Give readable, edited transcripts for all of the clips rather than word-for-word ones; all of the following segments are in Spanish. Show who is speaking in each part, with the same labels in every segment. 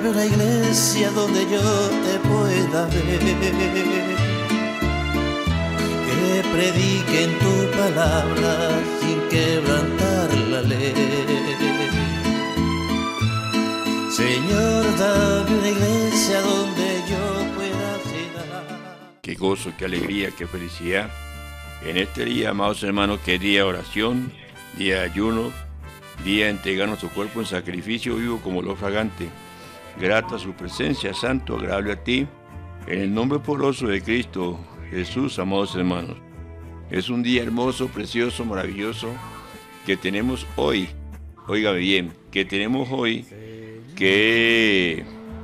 Speaker 1: dame una iglesia donde yo te pueda ver, que prediquen tu palabra sin quebrantar la ley. Señor, dame una iglesia donde yo pueda llegar.
Speaker 2: Qué gozo, qué alegría, qué felicidad. En este día, amados hermanos, que es día de oración, día de ayuno, día de entregar nuestro cuerpo en sacrificio vivo como olor fragante. Grata su presencia, santo, agradable a ti, en el nombre poderoso de Cristo Jesús, amados hermanos. Es un día hermoso, precioso, maravilloso que tenemos hoy. Óigame bien, que tenemos hoy que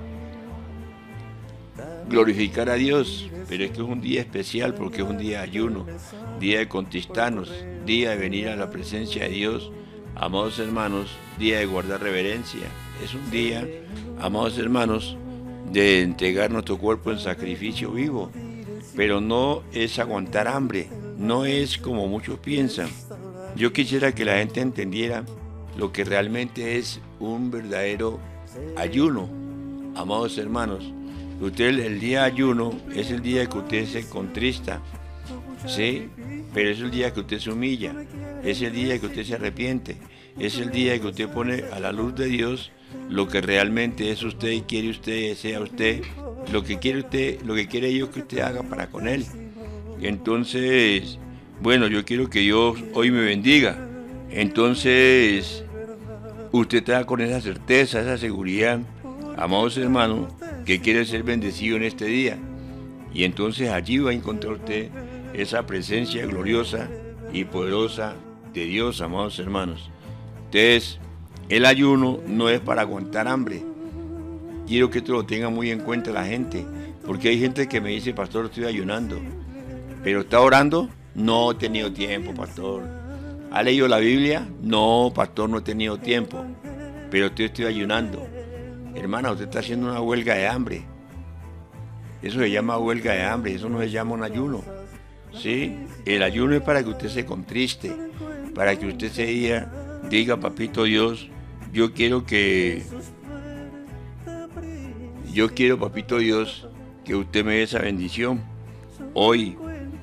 Speaker 2: glorificar a Dios, pero es que es un día especial porque es un día de ayuno, día de contristarnos, día de venir a la presencia de Dios, amados hermanos, día de guardar reverencia. Es un día, amados hermanos, de entregar nuestro cuerpo en sacrificio vivo, pero no es aguantar hambre, no es como muchos piensan. Yo quisiera que la gente entendiera lo que realmente es un verdadero ayuno, amados hermanos. Usted, el día de ayuno es el día que usted se contrista, ¿sí? Pero es el día que usted se humilla, es el día que usted se arrepiente, es el día que usted pone a la luz de Dios lo que realmente es usted y quiere usted, desea usted, lo que quiere Dios que usted haga para con Él. Entonces, bueno, yo quiero que Dios hoy me bendiga. Entonces, usted está con esa certeza, esa seguridad, amados hermanos, que quiere ser bendecido en este día. Y entonces allí va a encontrar usted esa presencia gloriosa y poderosa de Dios, amados hermanos. Entonces, el ayuno no es para aguantar hambre. Quiero que esto lo tenga muy en cuenta la gente, porque hay gente que me dice, pastor, estoy ayunando. ¿Pero está orando? No he tenido tiempo, pastor. ¿Ha leído la Biblia? No, pastor, no he tenido tiempo. Pero estoy ayunando. Hermana, usted está haciendo una huelga de hambre. Eso se llama huelga de hambre, eso no se llama un ayuno. ¿Sí? El ayuno es para que usted se contriste, para que usted se diga, papito Dios, yo quiero, papito Dios, que usted me dé esa bendición hoy.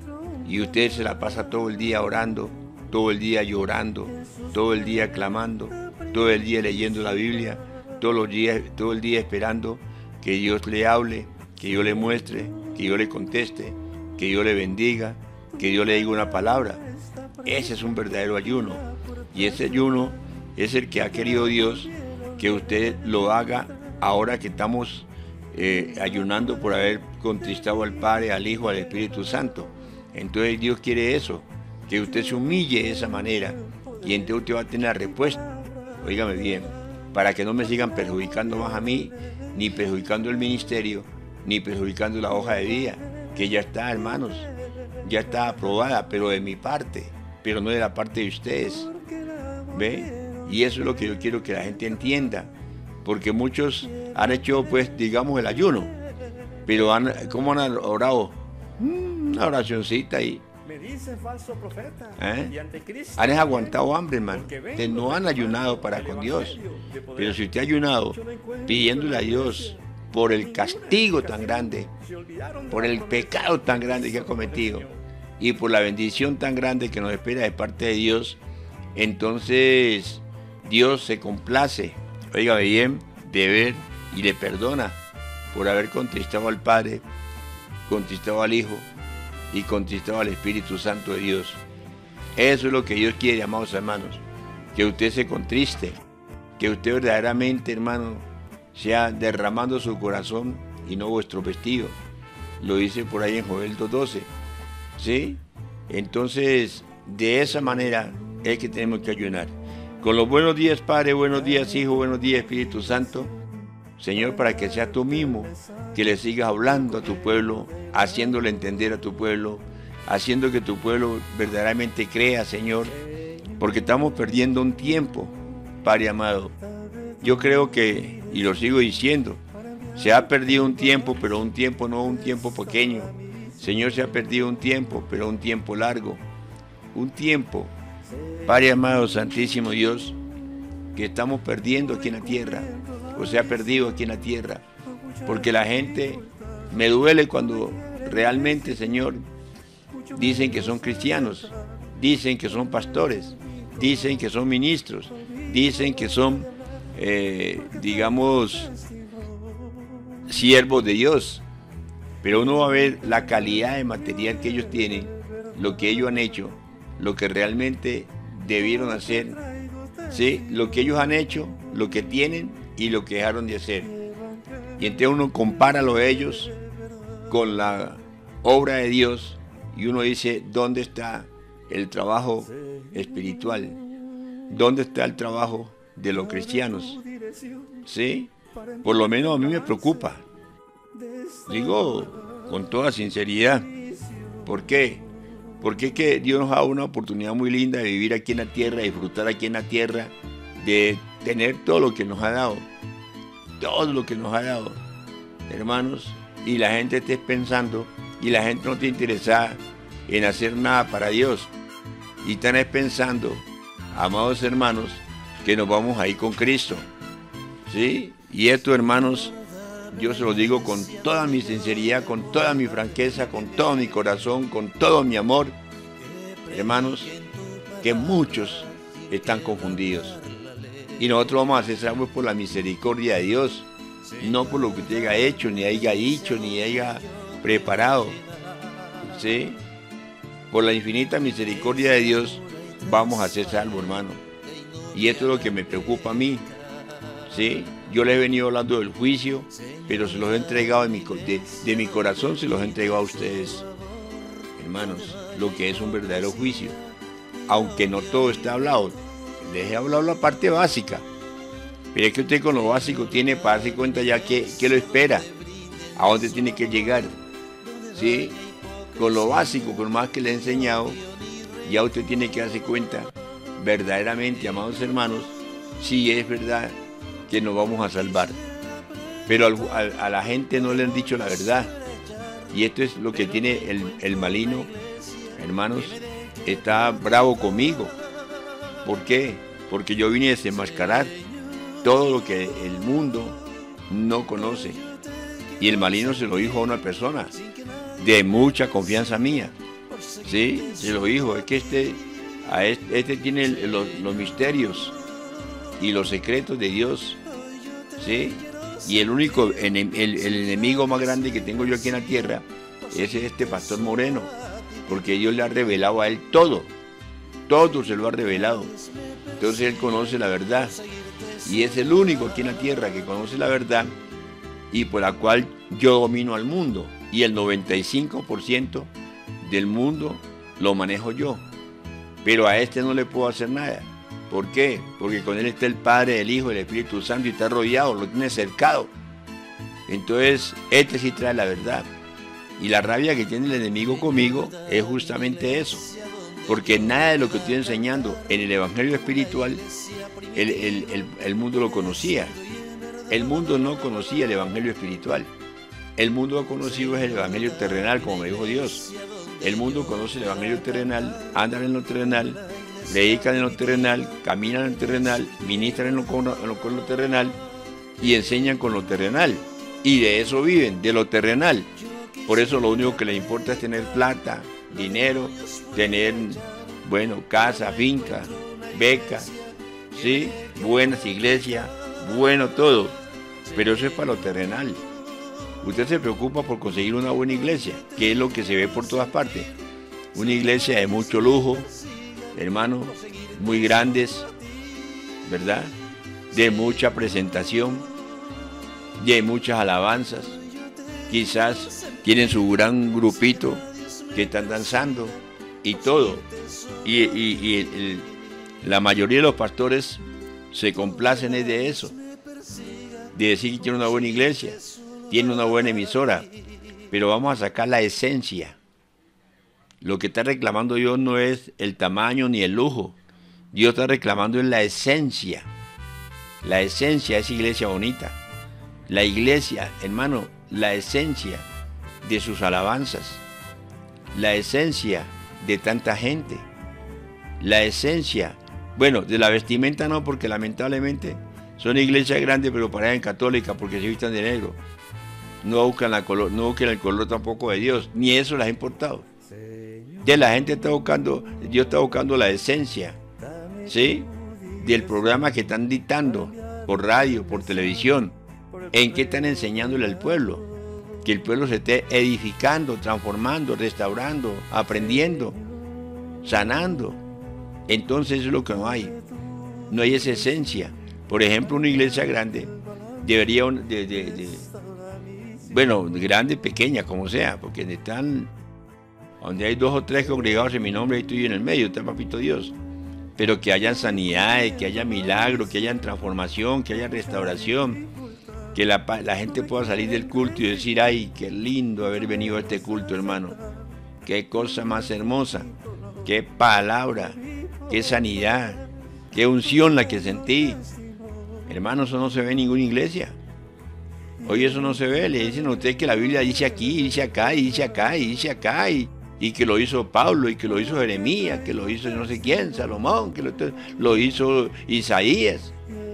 Speaker 2: Y usted se la pasa todo el día orando, todo el día llorando, todo el día clamando, todo el día leyendo la Biblia, todo el día esperando que Dios le hable, que yo le muestre, que yo le conteste, que yo le bendiga, que yo le diga una palabra. Ese es un verdadero ayuno. Y ese ayuno es el que ha querido Dios que usted lo haga ahora que estamos ayunando por haber contristado al Padre, al Hijo, al Espíritu Santo. Entonces Dios quiere eso, que usted se humille de esa manera y entonces usted va a tener la respuesta. Óigame bien, para que no me sigan perjudicando más a mí, ni perjudicando el ministerio, ni perjudicando la hoja de vida, que ya está, hermanos, ya está aprobada, pero de mi parte, pero no de la parte de ustedes. ¿Ve? Y eso es lo que yo quiero que la gente entienda, porque muchos han hecho, pues, digamos, el ayuno, pero ¿cómo han orado? Una oracioncita y
Speaker 3: Me dicen falso profeta y anticristo.
Speaker 2: han aguantado hambre, hermano. Ustedes no han ayunado para con Dios. Pero si usted ha ayunado pidiéndole a Dios por el castigo tan grande, por el pecado tan grande que ha cometido y por la bendición tan grande que nos espera de parte de Dios, entonces Dios se complace, oiga bien, de ver y le perdona por haber contristado al Padre, contristado al Hijo y contristado al Espíritu Santo de Dios. Eso es lo que Dios quiere, amados hermanos, que usted se contriste, que usted verdaderamente, hermano, sea derramando su corazón y no vuestro vestido. Lo dice por ahí en Joel 2:12, ¿sí? Entonces, de esa manera es que tenemos que ayunar. Con los buenos días, Padre, buenos días, Hijo, buenos días, Espíritu Santo, Señor, para que sea tú mismo que le sigas hablando a tu pueblo, haciéndole entender a tu pueblo, haciendo que tu pueblo verdaderamente crea, Señor, porque estamos perdiendo un tiempo, Padre amado. Yo creo que, y lo sigo diciendo, se ha perdido un tiempo, pero un tiempo no un tiempo pequeño. Señor, se ha perdido un tiempo, pero un tiempo largo. Un tiempo, Padre amado, Santísimo Dios, que estamos perdiendo aquí en la tierra. o se ha perdido aquí en la tierra. Porque la gente, me duele cuando realmente, Señor, dicen que son cristianos, dicen que son pastores, dicen que son ministros, dicen que son, digamos, siervos de Dios. Pero uno va a ver la calidad de material que ellos tienen, lo que ellos han hecho, lo que realmente debieron hacer, ¿sí? Lo que ellos han hecho, lo que tienen y lo que dejaron de hacer. Y entonces uno compara lo de ellos con la obra de Dios y uno dice, ¿dónde está el trabajo espiritual? ¿Dónde está el trabajo de los cristianos? ¿Sí? Por lo menos a mí me preocupa. Digo con toda sinceridad. ¿Por qué? Porque es que Dios nos da una oportunidad muy linda de vivir aquí en la tierra, de disfrutar aquí en la tierra, de tener todo lo que nos ha dado. Todo lo que nos ha dado, hermanos, y la gente esté pensando, y la gente no está interesada en hacer nada para Dios. Y están pensando, amados hermanos, que nos vamos a ir con Cristo. ¿Sí? Y esto, hermanos, yo se lo digo con toda mi sinceridad, con toda mi franqueza, con todo mi corazón, con todo mi amor, hermanos, que muchos están confundidos. Y nosotros vamos a hacer salvos por la misericordia de Dios, no por lo que usted haya hecho, ni haya dicho, ni haya preparado. ¿Sí? Por la infinita misericordia de Dios vamos a ser salvos, hermano. Y esto es lo que me preocupa a mí. ¿Sí? Yo les he venido hablando del juicio, pero se los he entregado de mi corazón, se los he entregado a ustedes, hermanos, lo que es un verdadero juicio. Aunque no todo está hablado, les he hablado la parte básica, pero es que usted con lo básico tiene para darse cuenta ya que lo espera, a dónde tiene que llegar. ¿Sí? Con lo básico, con más que le he enseñado, ya usted tiene que darse cuenta verdaderamente, amados hermanos, si es verdad que nos vamos a salvar. Pero a la gente no le han dicho la verdad, y esto es lo que tiene el maligno, hermanos. Está bravo conmigo. ¿Por qué? Porque yo vine a desenmascarar todo lo que el mundo no conoce. Y el maligno se lo dijo a una persona de mucha confianza mía. ¿Sí? Se lo dijo, es que este tiene los misterios y los secretos de Dios. ¿Sí? Y el único, el enemigo más grande que tengo yo aquí en la tierra es este pastor Moreno, porque Dios le ha revelado a él todo se lo ha revelado. Entonces él conoce la verdad, y es el único aquí en la tierra que conoce la verdad y por la cual yo domino al mundo, y el 95% del mundo lo manejo yo, pero a este no le puedo hacer nada. ¿Por qué? Porque con él está el Padre, el Hijo, el Espíritu Santo, y está rodeado, lo tiene cercado. Entonces, este sí trae la verdad. Y la rabia que tiene el enemigo conmigo es justamente eso. Porque nada de lo que estoy enseñando en el Evangelio espiritual, el mundo lo conocía. El mundo no conocía el Evangelio espiritual. El mundo ha conocido es el Evangelio terrenal, como me dijo Dios. El mundo conoce el Evangelio terrenal, andan en lo terrenal, predican en lo terrenal, caminan en lo terrenal, ministran con lo terrenal y enseñan con lo terrenal. Y de eso viven, de lo terrenal. Por eso lo único que les importa es tener plata, dinero, tener, bueno, casa, finca, becas, ¿sí? Buenas iglesias, bueno todo. Pero eso es para lo terrenal. Usted se preocupa por conseguir una buena iglesia, que es lo que se ve por todas partes. Una iglesia de mucho lujo, hermano, muy grandes, ¿verdad? De mucha presentación, de muchas alabanzas. Quizás tienen su gran grupito que están danzando y todo. Y la mayoría de los pastores se complacen de eso, de decir que tiene una buena iglesia, tiene una buena emisora, pero vamos a sacar la esencia. Lo que está reclamando Dios no es el tamaño ni el lujo. Dios está reclamando en la esencia. La esencia es iglesia bonita. La iglesia, hermano, la esencia de sus alabanzas. La esencia de tanta gente. La esencia, bueno, de la vestimenta no, porque lamentablemente Son iglesias grandes pero parecen católicas porque se visten de negro. No buscan el color tampoco de Dios, ni eso les ha importado. Ya la gente está buscando, Dios está buscando la esencia, ¿sí?, del programa que están dictando por radio, por televisión. ¿En qué están enseñándole al pueblo? Que el pueblo se esté edificando, transformando, restaurando, aprendiendo, sanando. Entonces eso es lo que no hay. No hay esa esencia. Por ejemplo, una iglesia grande debería, bueno, grande, pequeña, como sea, porque están, donde hay 2 o 3 congregados en mi nombre, ahí estoy en el medio, está Papito Dios. Pero que haya sanidades, que haya milagros, que haya transformación, que haya restauración, que la gente pueda salir del culto y decir, ay, qué lindo haber venido a este culto, hermano. Qué cosa más hermosa, qué palabra, qué sanidad, qué unción la que sentí. Hermano, eso no se ve en ninguna iglesia. Hoy eso no se ve, le dicen a usted que la Biblia dice aquí, dice acá, y dice acá, y dice acá, y que lo hizo Pablo, y que lo hizo Jeremías, que lo hizo no sé quién, Salomón, que lo hizo Isaías.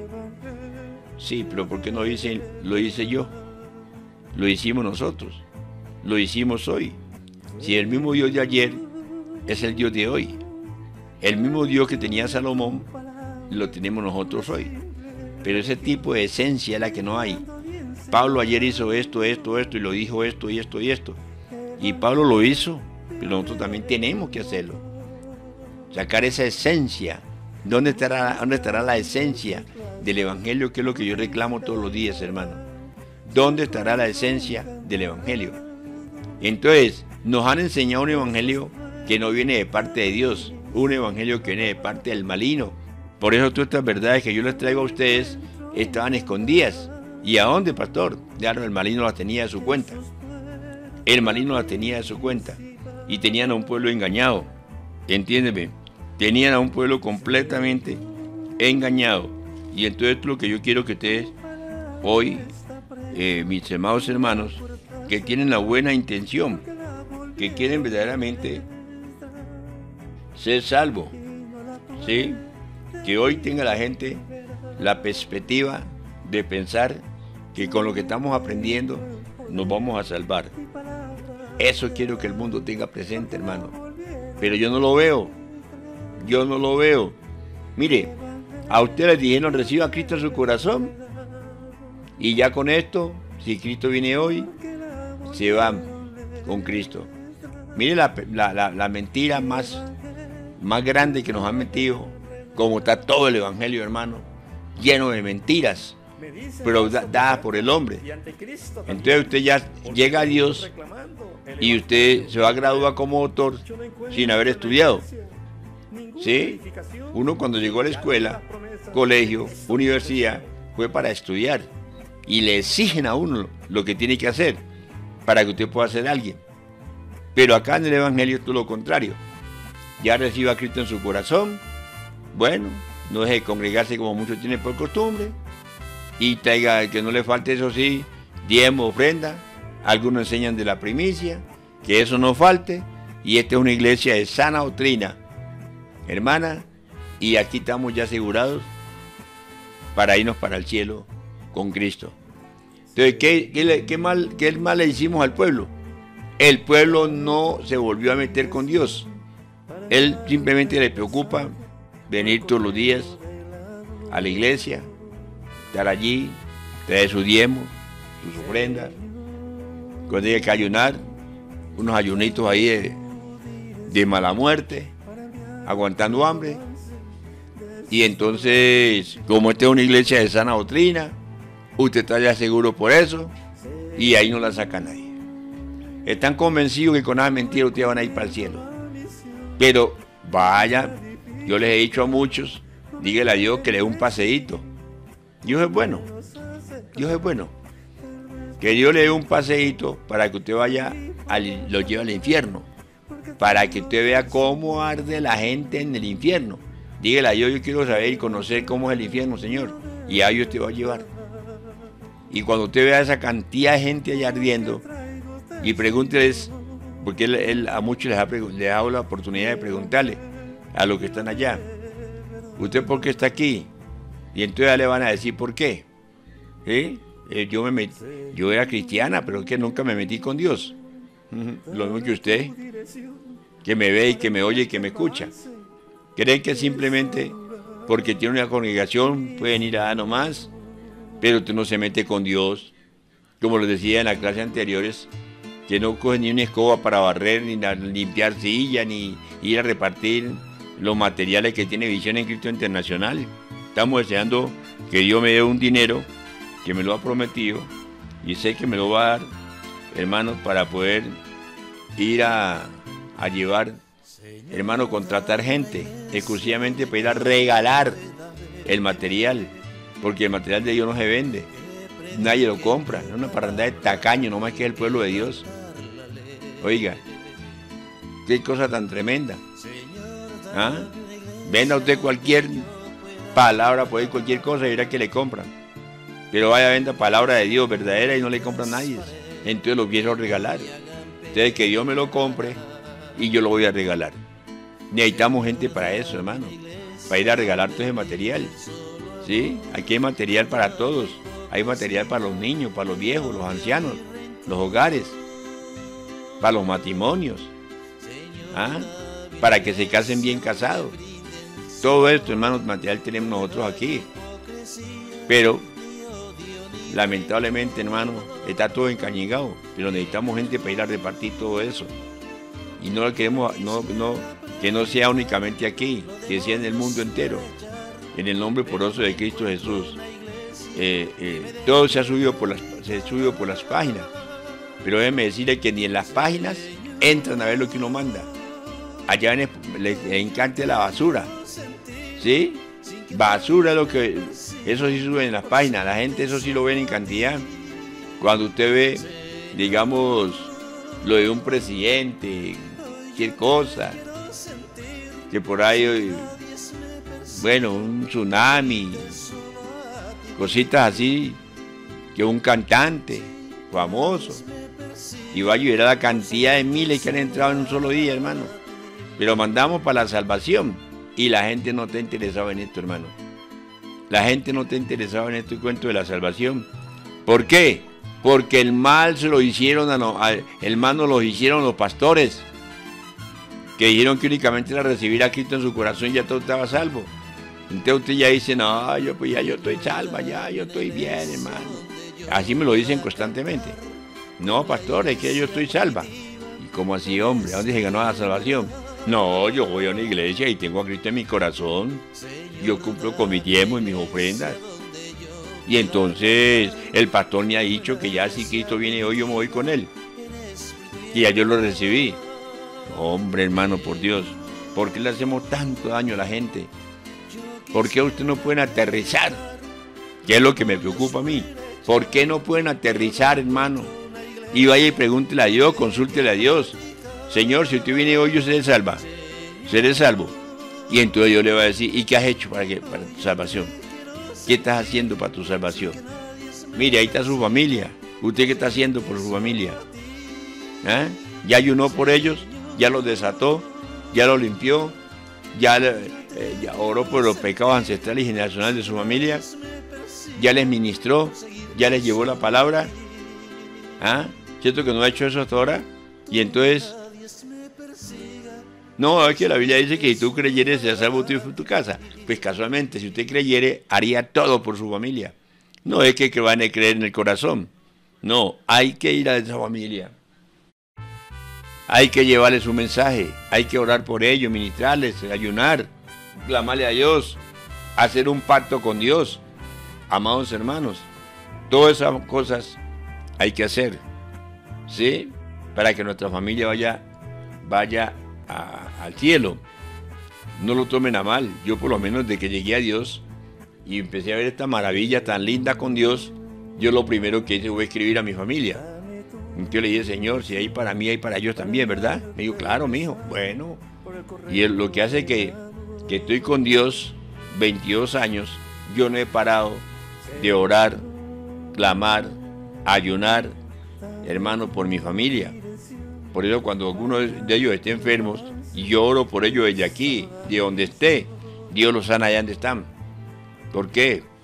Speaker 2: Sí, pero ¿por qué no dicen, lo hice yo? Lo hicimos nosotros, lo hicimos hoy. Si el mismo Dios de ayer es el Dios de hoy, el mismo Dios que tenía Salomón, lo tenemos nosotros hoy. Pero ese tipo de esencia es la que no hay. Pablo ayer hizo esto, y lo dijo esto, y esto, y esto. Y Pablo lo hizo, pero nosotros también tenemos que hacerlo. Sacar esa esencia. ¿Dónde estará la esencia del Evangelio? Que es lo que yo reclamo todos los días, hermano. ¿Dónde estará la esencia del Evangelio? Entonces, nos han enseñado un Evangelio que no viene de parte de Dios. Un Evangelio que viene de parte del maligno. Por eso todas estas verdades que yo les traigo a ustedes estaban escondidas. ¿Y a dónde, pastor? Claro, el maligno las tenía de su cuenta. El maligno las tenía de su cuenta. Y tenían a un pueblo engañado. Entiéndeme. Tenían a un pueblo completamente engañado. Y entonces lo que yo quiero que ustedes hoy, mis amados hermanos, que tienen la buena intención, que quieren verdaderamente ser salvos, ¿sí?, que hoy tenga la gente la perspectiva de pensar que con lo que estamos aprendiendo nos vamos a salvar. Eso quiero que el mundo tenga presente, hermano. Pero yo no lo veo. Yo no lo veo. Mire, a ustedes les dijeron, reciba a Cristo en su corazón. Y ya con esto, si Cristo viene hoy, se van con Cristo. Mire la mentira más grande que nos han metido, como está todo el Evangelio, hermano, lleno de mentiras, pero dadas por el hombre. Entonces usted ya llega a Dios y usted se va a graduar como doctor sin haber estudiado. ¿Sí? Uno cuando llegó a la escuela, colegio, universidad, fue para estudiar. Y le exigen a uno lo que tiene que hacer para que usted pueda ser alguien. Pero acá en el Evangelio es todo lo contrario. Ya reciba a Cristo en su corazón. Bueno, no deje de congregarse como muchos tienen por costumbre. Y traiga, que no le falte, eso sí, diezmo, ofrenda. Algunos enseñan de la primicia, que eso no falte. Y esta es una iglesia de sana doctrina, hermana. Y aquí estamos ya asegurados para irnos para el cielo con Cristo. Entonces, ¿qué mal le hicimos al pueblo? El pueblo no se volvió a meter con Dios. Él simplemente le preocupa venir todos los días a la iglesia, estar allí, traer su diezmo, sus ofrendas. Cuando hay que ayunar, unos ayunitos ahí de mala muerte, aguantando hambre. Y entonces, como esta es una iglesia de sana doctrina, usted está ya seguro por eso, y ahí no la saca nadie. Están convencidos que con nada mentira ustedes van a ir para el cielo. Pero vaya, yo les he dicho a muchos, dígale a Dios que le dé un paseíto. Dios es bueno, Dios es bueno. Que Dios le dé un paseíto para que usted vaya, lo lleve al infierno. Para que usted vea cómo arde la gente en el infierno. Dígale a Dios, yo quiero saber y conocer cómo es el infierno, Señor. Y a Dios te va a llevar. Y cuando usted vea esa cantidad de gente allá ardiendo, y pregúnteles, porque él a muchos les ha dado la oportunidad de preguntarle a los que están allá, ¿usted por qué está aquí? Y entonces ya le van a decir por qué. ¿Sí? Yo era cristiana, pero es que nunca me metí con Dios. Lo mismo que usted, que me ve y que me oye y que me escucha. ¿Creen que simplemente porque tiene una congregación pueden ir a nomás? Pero usted no se mete con Dios. Como les decía en las clases anteriores, que no coge ni una escoba para barrer, ni limpiar silla, ni ir a repartir los materiales que tiene Visión en Cristo Internacional. Estamos deseando que Dios me dé un dinero, que me lo ha prometido, y sé que me lo va a dar, hermanos, para poder ir a llevar, hermano, contratar gente, exclusivamente para ir a regalar el material, porque el material de Dios no se vende. Nadie lo compra, es una parranda de tacaño, no más que el pueblo de Dios. Oiga, qué cosa tan tremenda. ¿Ah? Venda usted cualquier palabra, por ahí cualquier cosa y verá que le compran. Pero vaya, venda palabra de Dios verdadera y no le compra a nadie. Entonces lo quiero regalar. Entonces que Dios me lo compre y yo lo voy a regalar. Necesitamos gente para eso, hermano, para ir a regalar todo ese material. ¿Sí? Aquí hay material para todos. Hay material para los niños, para los viejos, los ancianos, los hogares, para los matrimonios, ¿ah? Para que se casen bien casados. Todo esto, hermanos, material tenemos nosotros aquí. Pero, lamentablemente, hermano, está todo encañigado. Pero necesitamos gente para ir a repartir todo eso. Y no lo queremos, que no sea únicamente aquí, que sea en el mundo entero. En el nombre poderoso de Cristo Jesús. Todo se ha subido por las páginas, pero déjeme decirle que ni en las páginas entran a ver lo que uno manda. Allá les encanta la basura, ¿sí? Basura es lo que, eso sí sube en las páginas, la gente eso sí lo ve en cantidad. Cuando usted ve, digamos, lo de un presidente, cualquier cosa, que por ahí, bueno, un tsunami, cositas así, que un cantante famoso, y va a ayudar a la cantidad de miles que han entrado en un solo día, hermano. Pero mandamos para la salvación, y la gente no está interesada en esto, hermano. La gente no está interesada en este cuento de la salvación. ¿Por qué? Porque el mal se lo hicieron el mal nos lo hicieron los pastores, que dijeron que únicamente era recibir a Cristo en su corazón y ya todo estaba salvo. Entonces usted ya dice, no, yo estoy salva, ya, yo estoy bien, hermano. Así me lo dicen constantemente. No, pastor, es que yo estoy salva. ¿Y cómo así, hombre? ¿A dónde se ganó la salvación? No, yo voy a una iglesia y tengo a Cristo en mi corazón. Yo cumplo con mi diezmo y mis ofrendas. Y entonces el pastor me ha dicho que ya si Cristo viene hoy, yo me voy con él. Y ya yo lo recibí. Hombre, hermano, por Dios, ¿por qué le hacemos tanto daño a la gente? ¿Por qué ustedes no pueden aterrizar? ¿Qué es lo que me preocupa a mí? ¿Por qué no pueden aterrizar, hermano? Y vaya y pregúntele a Dios, consúltele a Dios. Señor, si usted viene hoy, yo seré salva. Seré salvo. Y entonces Dios le va a decir, ¿y qué has hecho para tu salvación? ¿Qué estás haciendo para tu salvación? Mire, ahí está su familia. ¿Usted qué está haciendo por su familia? ¿Eh? ¿Ya ayunó por ellos? ¿Ya los desató? ¿Ya los limpió? ¿Ya oró por los pecados ancestrales y generacionales de su familia? ¿Ya les ministró? ¿Ya les llevó la palabra? ¿Ah? ¿Cierto que no ha hecho eso hasta ahora? Y entonces, no, es que la Biblia dice que si tú creyeres serás salvo tú y tu casa. Pues casualmente, si usted creyere, haría todo por su familia. No es que van a creer en el corazón. No, hay que ir a esa familia. Hay que llevarles un mensaje, hay que orar por ellos, ministrarles, ayunar, clamarle a Dios, hacer un pacto con Dios. Amados hermanos, todas esas cosas hay que hacer, ¿sí? Para que nuestra familia vaya al cielo. No lo tomen a mal. Yo por lo menos desde que llegué a Dios y empecé a ver esta maravilla tan linda con Dios, yo lo primero que hice fue escribir a mi familia. Yo le dije, Señor, si hay para mí, hay para ellos también, ¿verdad? Me dijo, claro, mijo, bueno. Y lo que hace que estoy con Dios 22 años, yo no he parado de orar, clamar, ayunar, hermano, por mi familia. Por eso cuando alguno de ellos esté enfermos, y yo oro por ellos desde aquí, de donde esté, Dios los sana allá donde están. ¿Por qué?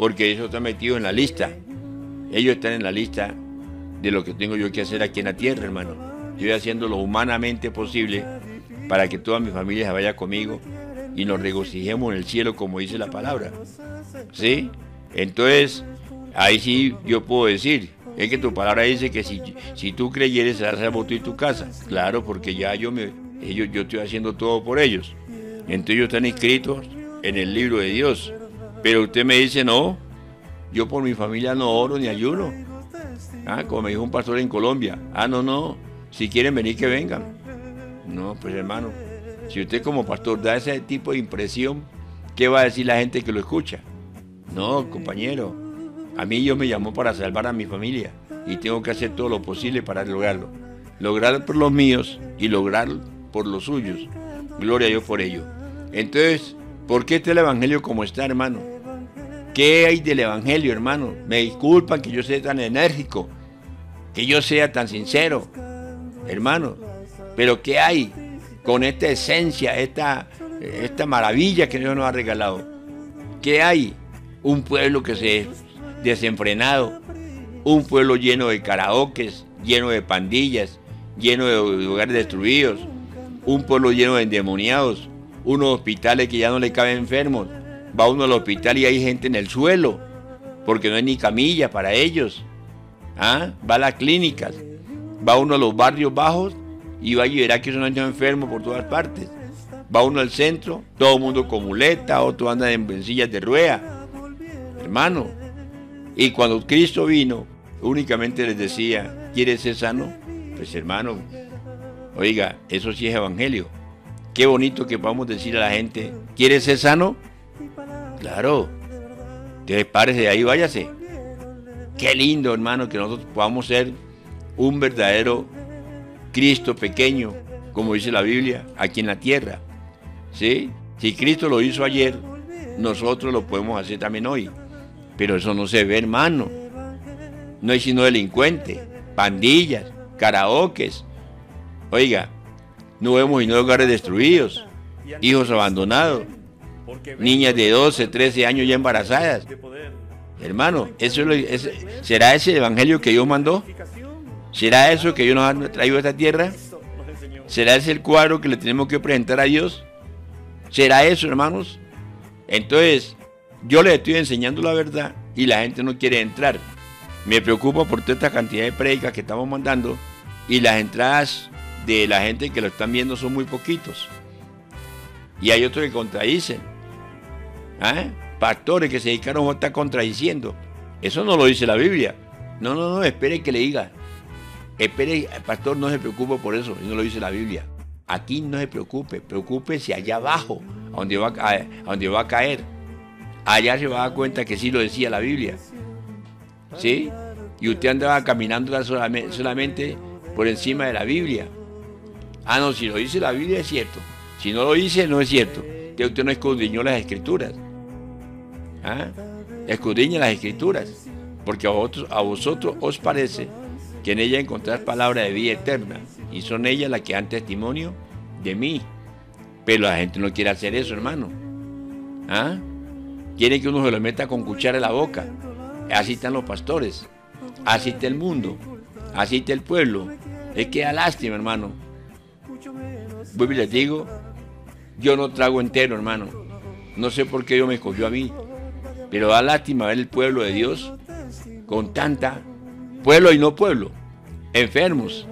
Speaker 2: porque eso está metido en la lista. Ellos están en la lista de lo que tengo yo que hacer aquí en la tierra, hermano. Yo voy haciendo lo humanamente posible para que toda mi familia se vaya conmigo y nos regocijemos en el cielo, como dice la palabra. ¿Sí? Entonces, ahí sí yo puedo decir, es que tu palabra dice que si tú creyeres, serás salvo tú y tu casa. Claro, porque ya yo estoy haciendo todo por ellos. Entonces ellos están inscritos en el libro de Dios. Pero usted me dice, no, yo por mi familia no oro ni ayuno. Como me dijo un pastor en Colombia, no, si quieren venir que vengan. No, pues hermano, si usted como pastor da ese tipo de impresión, ¿qué va a decir la gente que lo escucha? No, compañero, a mí Dios me llamó para salvar a mi familia y tengo que hacer todo lo posible para lograrlo. Lograr por los míos y lograr por los suyos. Gloria a Dios por ello. Entonces, ¿por qué está el evangelio como está, hermano? ¿Qué hay del evangelio, hermano? Me disculpan que yo sea tan enérgico, que yo sea tan sincero, hermano, pero ¿qué hay con esta esencia, esta maravilla que Dios nos ha regalado? ¿Qué hay? Un pueblo que se desenfrenado, un pueblo lleno de karaokes, lleno de pandillas, lleno de hogares destruidos, un pueblo lleno de endemoniados, unos hospitales que ya no le caben enfermos. Va uno al hospital y hay gente en el suelo, porque no hay ni camilla para ellos. Va a las clínicas, va uno a los barrios bajos y va y verá que son niños enfermos por todas partes. Va uno al centro, todo el mundo con muleta, otros andan en sillas de rueda. Hermano, y cuando Cristo vino, únicamente les decía, ¿quieres ser sano? Pues hermano, oiga, eso sí es evangelio. Qué bonito que podamos decir a la gente, ¿quieres ser sano? Claro, entonces párese de ahí, váyase. Qué lindo, hermano, que nosotros podamos ser un verdadero Cristo pequeño, como dice la Biblia, aquí en la tierra. ¿Sí? Si Cristo lo hizo ayer, nosotros lo podemos hacer también hoy. Pero eso no se ve, hermano. No hay sino delincuentes, pandillas, karaokes. Oiga, no vemos sino hogares destruidos, hijos abandonados, niñas de 12, 13 años ya embarazadas. Hermano, ¿será ese el evangelio que Dios mandó? ¿Será eso que Dios nos ha traído a esta tierra? ¿Será ese el cuadro que le tenemos que presentar a Dios? ¿Será eso, hermanos? Entonces, yo les estoy enseñando la verdad y la gente no quiere entrar. Me preocupa por toda esta cantidad de prédicas que estamos mandando y las entradas de la gente que lo están viendo son muy poquitos. Y hay otros que contradicen. Pastores que se dedicaron a estar contradiciendo. Eso no lo dice la Biblia. No, espere que le diga. Espere, el pastor no se preocupe por eso, no lo dice la Biblia. Aquí no se preocupe, preocúpese allá abajo, a donde va a caer. Allá se va a dar cuenta que sí lo decía la Biblia. ¿Sí? Y usted andaba caminando solamente por encima de la Biblia. No, si lo dice la Biblia es cierto. Si no lo dice, no es cierto. Que usted no escudriñó las Escrituras. Escudriña las Escrituras. Porque a vosotros os parece que en ella encontrás palabra de vida eterna. Y son ellas las que dan testimonio de mí. Pero la gente no quiere hacer eso, hermano. Quiere que uno se lo meta con cuchara en la boca. Así están los pastores. Así está el mundo. Así está el pueblo. Es que da lástima, hermano. Vuelvo y les digo, yo no trago entero, hermano. No sé por qué Dios me escogió a mí. Pero da lástima ver el pueblo de Dios con tanta pueblo y no pueblo. Enfermos.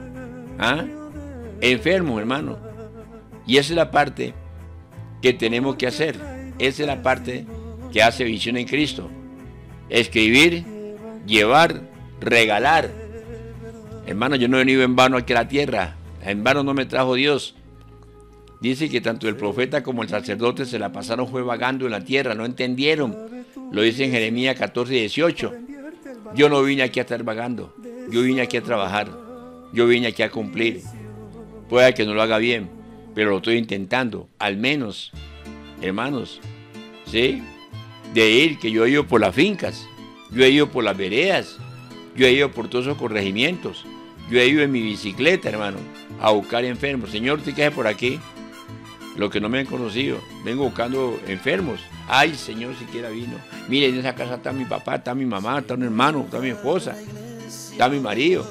Speaker 2: Enfermos, hermano. Y esa es la parte que tenemos que hacer. Esa es la parte que hace Visión en Cristo. Escribir, llevar, regalar. Hermano, yo no he venido en vano aquí a la tierra. En vano no me trajo Dios. Dice que tanto el profeta como el sacerdote se la pasaron fue vagando en la tierra, no entendieron. Lo dice en Jeremías 14, 18. Yo no vine aquí a estar vagando. Yo vine aquí a trabajar. Yo vine aquí a cumplir. Puede que no lo haga bien, pero lo estoy intentando. Al menos, hermanos, ¿sí? De ir, que yo he ido por las fincas. Yo he ido por las veredas. Yo he ido por todos esos corregimientos. Yo he ido en mi bicicleta, hermano, a buscar enfermos. Señor, ¿te quedas por aquí? Los que no me han conocido, vengo buscando enfermos. Ay, Señor, siquiera vino. Mire, en esa casa está mi papá, está mi mamá, está un hermano, está mi esposa, está mi marido.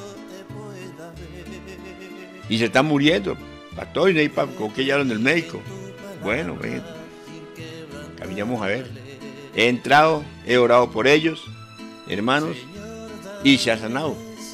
Speaker 2: Y se están muriendo. Pastor, y no hay con qué llevaron el médico. Bueno, ven, caminamos a ver. He entrado, he orado por ellos, hermanos, y se ha sanado.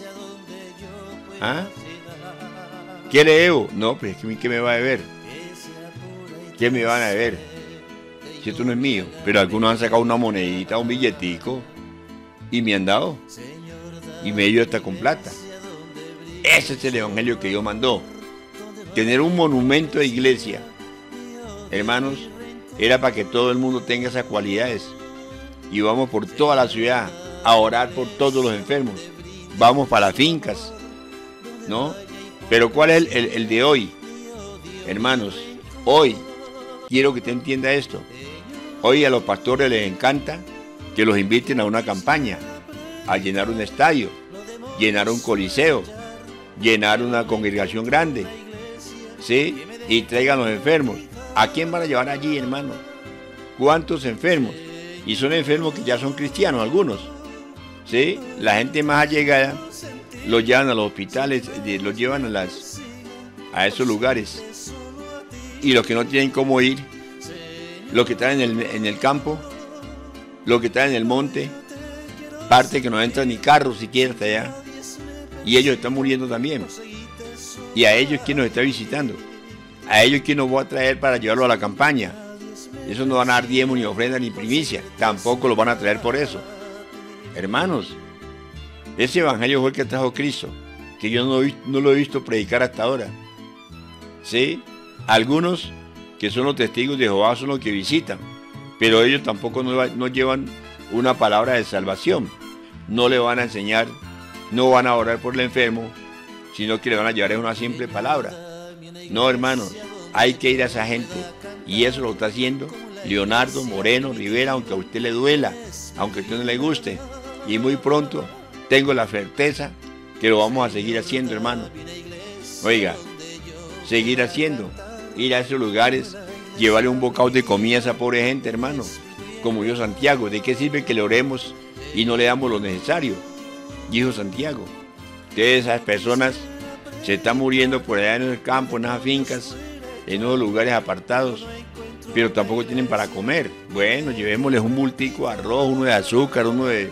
Speaker 2: ¿Ah? ¿Qué le debo? No, pues ¿qué me va a deber? ¿Qué me van a deber? Si esto no es mío. Pero algunos han sacado una monedita, un billetico, y me han dado. Y me dio hasta con plata. Ese es el evangelio que Dios mandó. Tener un monumento de iglesia, hermanos, era para que todo el mundo tenga esas cualidades. Y vamos por toda la ciudad a orar por todos los enfermos. Vamos para las fincas, ¿no? Pero ¿cuál es el de hoy? Hermanos, hoy quiero que te entienda esto. Hoy a los pastores les encanta que los inviten a una campaña, a llenar un estadio, llenar un coliseo, llenar una congregación grande, ¿sí? Y traigan los enfermos. ¿A quién van a llevar allí, hermano? ¿Cuántos enfermos? Y son enfermos que ya son cristianos algunos, ¿sí? La gente más allegada los llevan a los hospitales, los llevan a esos lugares. Y los que no tienen cómo ir, los que están en el campo, los que están en el monte, parte que no entra ni carro siquiera hasta allá. Y ellos están muriendo también. Y a ellos, ¿quién nos está visitando? A ellos, ¿quién nos va a traer para llevarlo a la campaña? Eso no van a dar diezmo, ni ofrenda, ni primicia. Tampoco lo van a traer por eso. Hermanos, ese evangelio fue el que trajo Cristo, que yo no lo he visto predicar hasta ahora. ¿Sí? Algunos que son los testigos de Jehová son los que visitan, pero ellos tampoco no llevan una palabra de salvación. No le van a enseñar, no van a orar por el enfermo, sino que le van a llevar una simple palabra. No, hermanos, hay que ir a esa gente, y eso lo está haciendo Leonardo Moreno Rivera, aunque a usted le duela, aunque a usted no le guste, y muy pronto tengo la certeza que lo vamos a seguir haciendo, hermano. Oiga, seguir haciendo, ir a esos lugares, llevarle un bocado de comida a esa pobre gente, hermano, como dijo Santiago. ¿De qué sirve que le oremos y no le damos lo necesario? Dijo Santiago. Entonces esas personas se están muriendo por allá en el campo, en esas fincas, en esos lugares apartados, pero tampoco tienen para comer. Bueno, llevémosles un bultico de arroz, uno de azúcar, uno de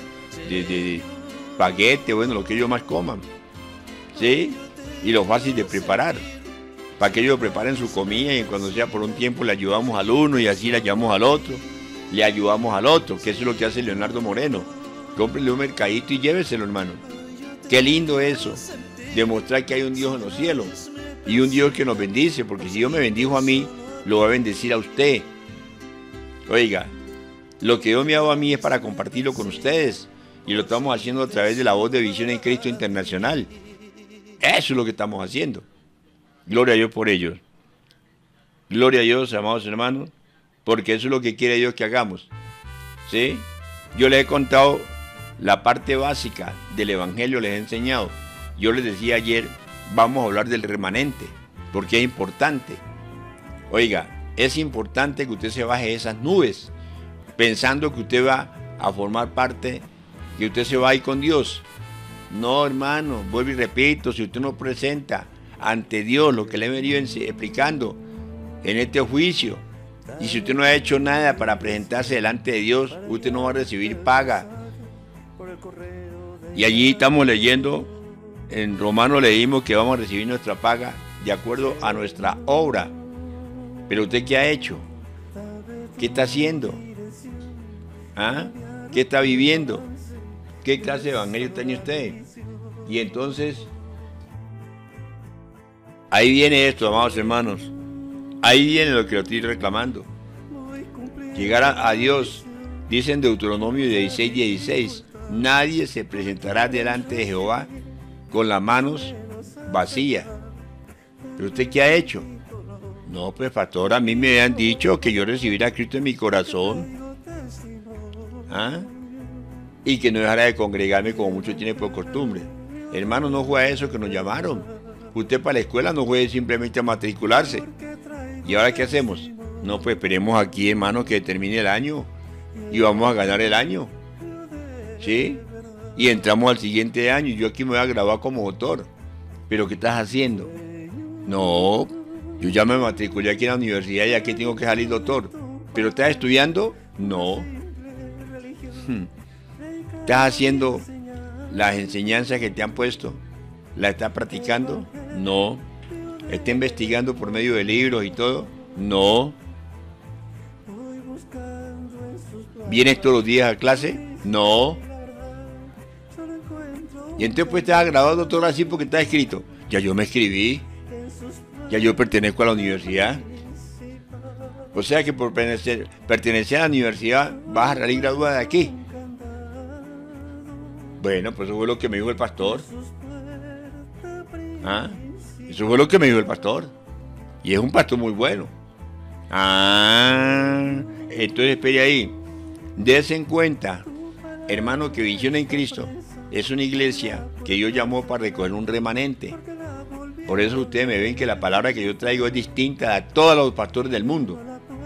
Speaker 2: espaguete, bueno, lo que ellos más coman, ¿sí? Y lo fácil de preparar, para que ellos preparen su comida, y cuando sea por un tiempo le ayudamos al uno y así le ayudamos al otro, le ayudamos al otro, que eso es lo que hace Leonardo Moreno. Cómprele un mercadito y lléveselo, hermano. Qué lindo eso, demostrar que hay un Dios en los cielos y un Dios que nos bendice, porque si Dios me bendijo a mí, lo va a bendecir a usted. Oiga, lo que Dios me ha dado a mí es para compartirlo con ustedes, y lo estamos haciendo a través de la voz de Visión en Cristo Internacional. Eso es lo que estamos haciendo. Gloria a Dios por ellos. Gloria a Dios, amados hermanos, porque eso es lo que quiere Dios que hagamos, ¿sí? Yo les he contado la parte básica del evangelio, les he enseñado. Yo les decía ayer, vamos a hablar del remanente, porque es importante. Oiga, es importante que usted se baje de esas nubes, pensando que usted va a formar parte, que usted se va a ir con Dios. No, hermano, vuelvo y repito, si usted no presenta ante Dios lo que le he venido explicando en este juicio, y si usted no ha hecho nada para presentarse delante de Dios, usted no va a recibir paga. Y allí estamos leyendo, en Romanos leímos que vamos a recibir nuestra paga de acuerdo a nuestra obra. Pero usted, ¿qué ha hecho? ¿Qué está haciendo? ¿Ah? ¿Qué está viviendo? ¿Qué clase de evangelio tiene usted? Y entonces, ahí viene esto, amados hermanos. Ahí viene lo que lo estoy reclamando. Llegar a Dios, dice en Deuteronomio 16:16, nadie se presentará delante de Jehová con las manos vacías. ¿Pero usted qué ha hecho? No, pues pastor, a mí me han dicho que yo recibiera a Cristo en mi corazón. ¿Ah? Y que no dejara de congregarme como muchos tienen por costumbre. Hermano, no fue a eso que nos llamaron. Usted para la escuela no fue simplemente a matricularse. ¿Y ahora qué hacemos? No, pues esperemos aquí, hermano, que termine el año y vamos a ganar el año. ¿Sí? Y entramos al siguiente año y yo aquí me voy a graduar como doctor. ¿Pero qué estás haciendo? No, yo ya me matriculé aquí en la universidad y aquí tengo que salir doctor. ¿Pero estás estudiando? No. ¿Estás haciendo las enseñanzas que te han puesto? ¿Las estás practicando? No. ¿Estás investigando por medio de libros y todo? No. ¿Vienes todos los días a clase? No. Y entonces pues te has graduado doctor así porque está escrito. Ya yo me escribí. Ya yo pertenezco a la universidad. O sea que por pertenecer a la universidad vas a salir graduada de aquí. Bueno, pues eso fue lo que me dijo el pastor. ¿Ah? Eso fue lo que me dijo el pastor. Y es un pastor muy bueno. Entonces espere ahí. Dese en cuenta, hermano, que Visión en Cristo es una iglesia que Dios llamó para recoger un remanente. Por eso ustedes me ven que la palabra que yo traigo es distinta a todos los pastores del mundo.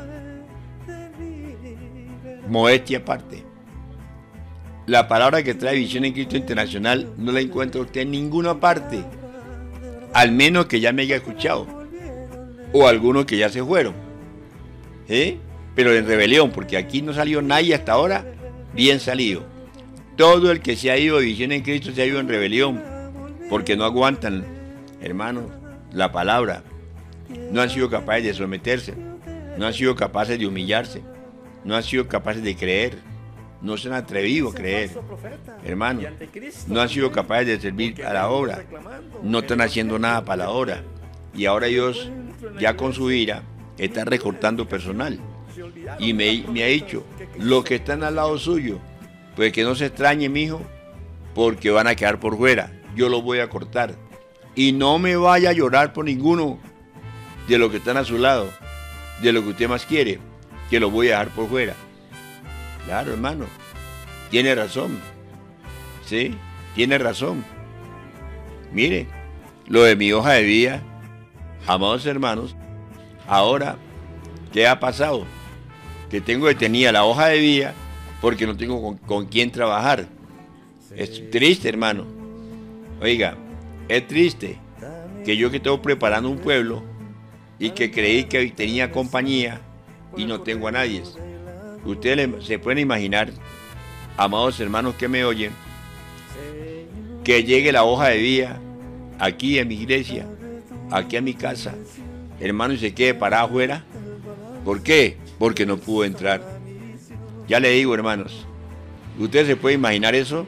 Speaker 2: Modestia aparte. La palabra que trae Visión en Cristo Internacional no la encuentra usted en ninguna parte. Al menos que ya me haya escuchado. O algunos que ya se fueron. Pero en rebelión, porque aquí no salió nadie hasta ahora bien salido. Todo el que se ha ido de Visión en Cristo se ha ido en rebelión. Porque no aguantan, hermanos, la palabra. No han sido capaces de someterse. No han sido capaces de humillarse. No han sido capaces de creer. No se han atrevido a creer, hermano. No han sido capaces de servir a la obra. No están haciendo nada para la obra. Y ahora Dios, ya con su ira, está recortando personal. Y me ha dicho, los que están al lado suyo, pues que no se extrañe, mijo, porque van a quedar por fuera. Yo los voy a cortar. Y no me vaya a llorar por ninguno de los que están a su lado, de lo que usted más quiere, que los voy a dejar por fuera. Claro, hermano, tiene razón. Sí, tiene razón. Mire, lo de mi hoja de vida, amados hermanos, ahora, ¿qué ha pasado? Que tengo detenida la hoja de vida porque no tengo con quién trabajar. Es triste, hermano. Oiga, es triste que yo que estoy preparando un pueblo y que creí que tenía compañía y no tengo a nadie. Ustedes se pueden imaginar, amados hermanos que me oyen, que llegue la hoja de vida aquí en mi iglesia, aquí a mi casa, hermano, y se quede parado afuera. ¿Por qué? Porque no pudo entrar. Ya le digo, hermanos, ¿ustedes se pueden imaginar eso?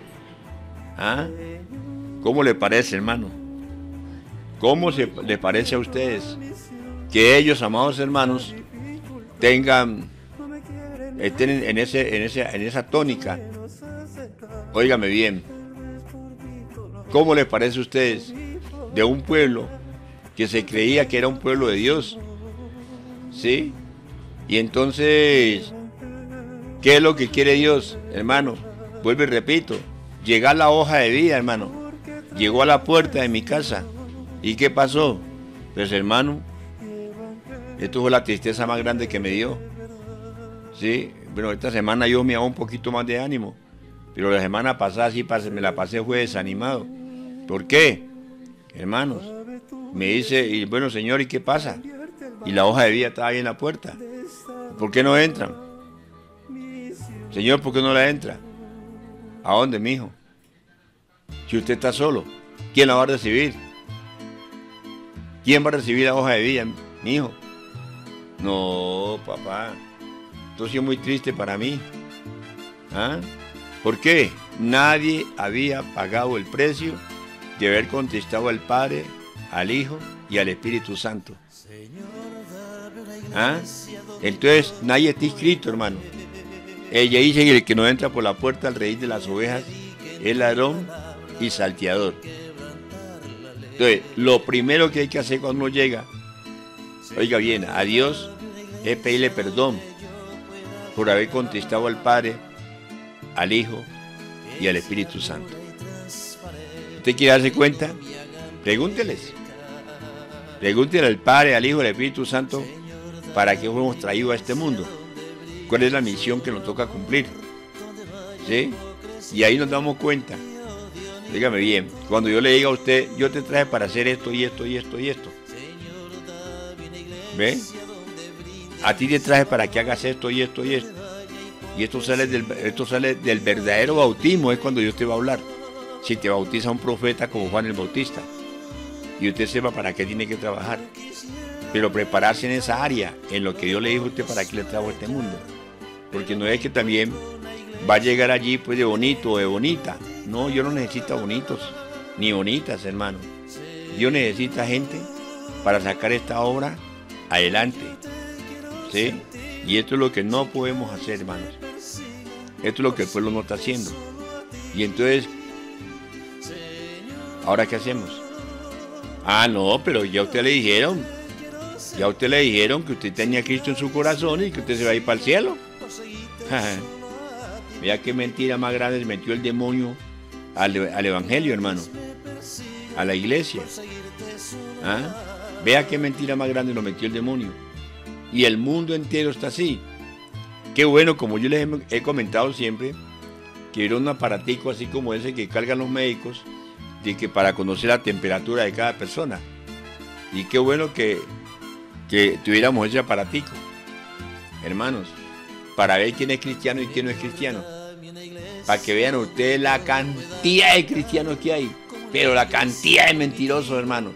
Speaker 2: ¿Cómo le parece, hermano? ¿Cómo les parece a ustedes que ellos, amados hermanos, estén en esa tónica? Óigame bien. ¿Cómo les parece a ustedes de un pueblo que se creía que era un pueblo de Dios? ¿Sí? Y entonces, ¿qué es lo que quiere Dios, hermano? Vuelvo y repito, llegar la hoja de vida, hermano. Llegó a la puerta de mi casa. ¿Y qué pasó? Pues, hermano, esto fue la tristeza más grande que me dio. Sí, bueno, esta semana yo me hago un poquito más de ánimo, pero la semana pasada sí me la pasé, fue desanimado. ¿Por qué? Hermanos, me dice, y bueno, señor, ¿y qué pasa? Y la hoja de vida estaba ahí en la puerta. ¿Por qué no entran? Señor, ¿por qué no la entra? ¿A dónde, mijo? Si usted está solo, ¿quién la va a recibir? ¿Quién va a recibir la hoja de vida, mijo? No, papá. Esto sí es muy triste para mí. ¿Por qué? Nadie había pagado el precio de haber contestado al Padre, al Hijo y al Espíritu Santo. Entonces nadie está inscrito, hermano. Ella dice que el que no entra por la puerta al redil de las ovejas es ladrón y salteador. Entonces, lo primero que hay que hacer cuando uno llega, oiga bien, a Dios, es pedirle perdón por haber contestado al Padre, al Hijo y al Espíritu Santo. ¿Usted quiere darse cuenta? Pregúnteles. Pregúntenle al Padre, al Hijo y al Espíritu Santo ¿Para qué fuimos traídos a este mundo? ¿Cuál es la misión que nos toca cumplir? ¿Sí? Y ahí nos damos cuenta. Dígame bien, cuando yo le diga a usted, yo te traje para hacer esto y esto y esto y esto. ¿Ve? A ti te traje para que hagas esto y esto y esto. Y esto sale del verdadero bautismo, es cuando Dios te va a hablar. Si te bautiza un profeta como Juan el Bautista. Y usted sepa para qué tiene que trabajar. Pero prepararse en esa área, en lo que Dios le dijo a usted para que le trajo a este mundo. Porque no es que también va a llegar allí pues de bonito o de bonita. No, Dios no necesita bonitos, ni bonitas, hermano. Dios necesita gente para sacar esta obra adelante. ¿Sí? Y esto es lo que no podemos hacer, hermanos. Esto es lo que el pueblo no está haciendo. Y entonces, ¿ahora qué hacemos? Ah, no, pero ya a usted le dijeron. Ya a usted le dijeron que usted tenía a Cristo en su corazón y que usted se va a ir para el cielo. Vea qué mentira más grande metió el demonio al evangelio, hermano. A la iglesia. ¿Ah? Vea qué mentira más grande lo metió el demonio. Y el mundo entero está así. Qué bueno, como yo les he comentado siempre, que era un aparatico así como ese que cargan los médicos, de que para conocer la temperatura de cada persona. Y qué bueno que tuviéramos ese aparatico, hermanos, para ver quién es cristiano y quién no es cristiano. Para que vean ustedes la cantidad de cristianos que hay, pero la cantidad de mentirosos, hermanos.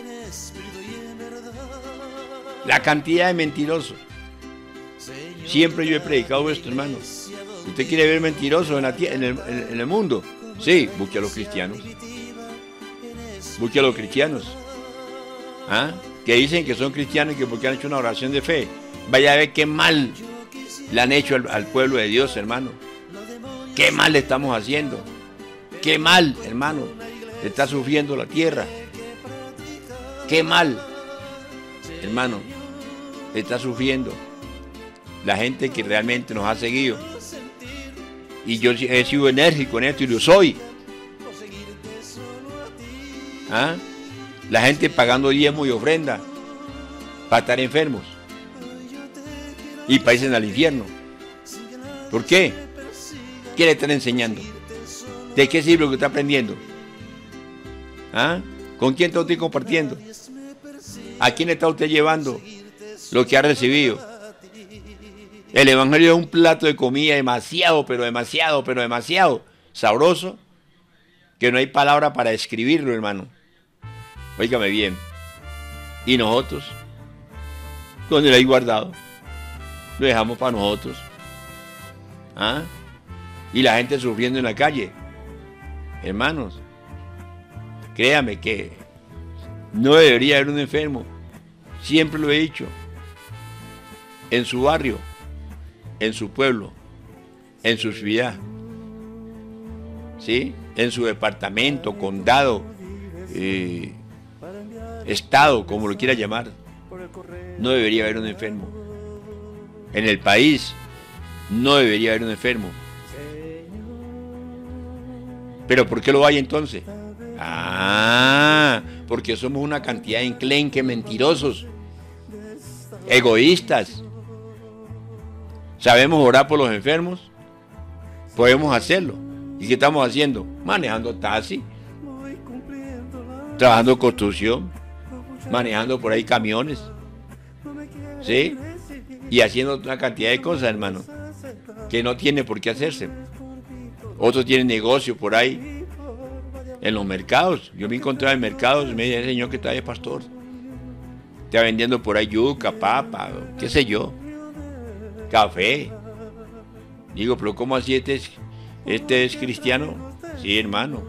Speaker 2: La cantidad de mentirosos. Siempre yo he predicado esto, hermanos. ¿Usted quiere ver mentirosos en el mundo? Sí, busque a los cristianos. Busque a los cristianos. ¿Ah? Que dicen que son cristianos y que porque han hecho una oración de fe. Vaya a ver qué mal le han hecho al pueblo de Dios, hermano. Qué mal le estamos haciendo. Qué mal, hermano. Está sufriendo la tierra. Qué mal, hermano. Está sufriendo la gente que realmente nos ha seguido. Y yo he sido enérgico en esto y lo soy. ¿Ah? La gente pagando diezmo y ofrenda para estar enfermos y para irse al infierno. ¿Por qué? ¿Qué le están enseñando? ¿De qué sirve lo que está aprendiendo? ¿Ah? ¿Con quién está usted compartiendo? ¿A quién está usted llevando lo que ha recibido? El evangelio es un plato de comida demasiado sabroso, que no hay palabra para describirlo, hermano. Óigame bien. ¿Y nosotros? ¿Dónde lo hay guardado? Lo dejamos para nosotros. ¿Ah? Y la gente sufriendo en la calle. Hermanos, créame que no debería haber un enfermo. Siempre lo he dicho. En su barrio, en su pueblo, en su ciudad, ¿sí? En su departamento, condado, estado, como lo quiera llamar, no debería haber un enfermo. En el país no debería haber un enfermo. ¿Pero por qué lo hay entonces? Ah, porque somos una cantidad de enclenques mentirosos, egoístas. ¿Sabemos orar por los enfermos? Podemos hacerlo. ¿Y qué estamos haciendo? Manejando taxi, trabajando en construcción, manejando por ahí camiones, ¿sí? Y haciendo una cantidad de cosas, hermano, que no tiene por qué hacerse. Otros tienen negocio por ahí, en los mercados. Yo me encontraba en mercados y me decía el señor que está de pastor. Está vendiendo por ahí yuca, papa, qué sé yo, café. Digo, pero ¿cómo así este es cristiano? Sí, hermano.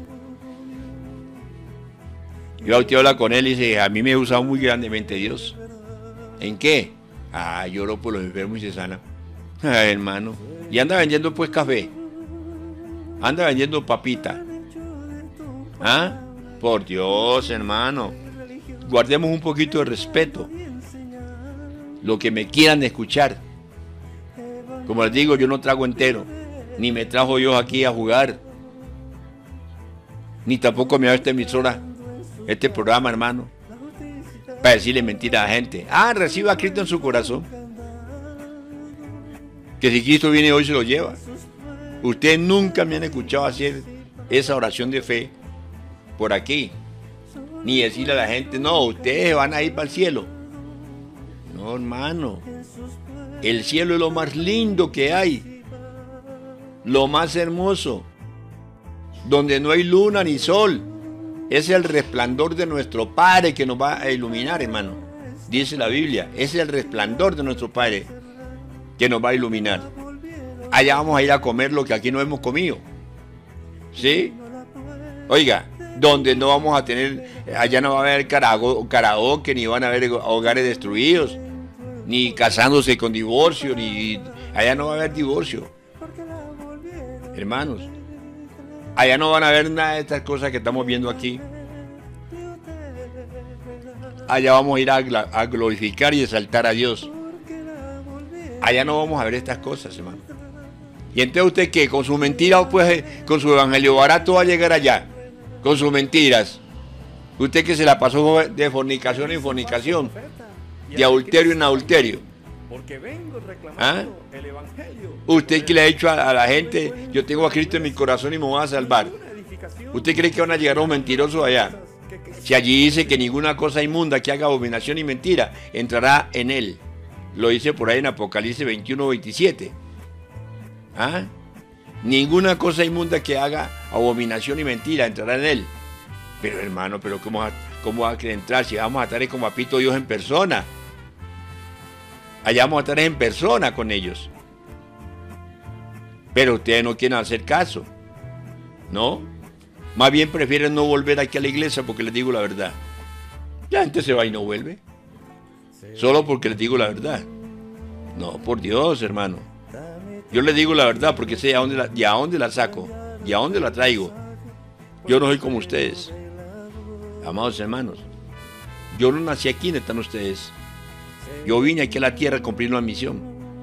Speaker 2: Yo a usted habla con él y dice, a mí me ha usado muy grandemente Dios. ¿En qué? Ah, yo oro por los enfermos y se sana. Ah, hermano. Y anda vendiendo pues café. Anda vendiendo papita. ¿Ah? Por Dios, hermano. Guardemos un poquito de respeto. Lo que me quieran escuchar. Como les digo, yo no trago entero. Ni me trajo yo aquí a jugar. Ni tampoco me da esta emisora, este programa, hermano. para decirle mentira a la gente. Reciba a Cristo en su corazón. Que si Cristo viene hoy se lo lleva. Ustedes nunca me han escuchado hacer esa oración de fe por aquí. Ni decirle a la gente, no, ustedes van a ir para el cielo. No, hermano. El cielo es lo más lindo que hay. Lo más hermoso. Donde no hay luna ni sol. Es el resplandor de nuestro Padre que nos va a iluminar, hermano. Dice la Biblia. Es el resplandor de nuestro Padre que nos va a iluminar. Allá vamos a ir a comer lo que aquí no hemos comido. ¿Sí? Oiga, donde no vamos a tener, allá no va a haber karaoke, ni van a haber hogares destruidos, ni casándose con divorcio, ni allá no va a haber divorcio. Hermanos, allá no van a haber nada de estas cosas que estamos viendo aquí. Allá vamos a ir a glorificar y exaltar a Dios. Allá no vamos a ver estas cosas, hermano. Y entonces usted, ¿qué? Con su mentira, pues, con su evangelio barato va a llegar allá. Con sus mentiras. Usted que se la pasó de fornicación en fornicación. De adulterio en adulterio.
Speaker 3: El evangelio.
Speaker 2: Usted que le ha dicho a la gente, yo tengo a Cristo en mi corazón y me voy a salvar. ¿Usted cree que van a llegar los mentirosos allá? Si allí dice que ninguna cosa inmunda que haga abominación y mentira entrará en él. Lo dice por ahí en Apocalipsis 21-27. Ninguna cosa inmunda que haga abominación y mentira entrará en él. Pero hermano, ¿cómo va a entrar si vamos a estar como Papito Dios en persona? Allá vamos a estar en persona con ellos. Pero ustedes no quieren hacer caso, ¿no? Más bien prefieren no volver aquí a la iglesia porque les digo la verdad. La gente se va y no vuelve. Solo porque les digo la verdad. No, por Dios, hermano. Yo les digo la verdad porque sé a dónde la saco y a dónde la traigo. Yo no soy como ustedes. Amados hermanos, yo no nací aquí donde están ustedes. Yo vine aquí a la tierra a cumplir una misión.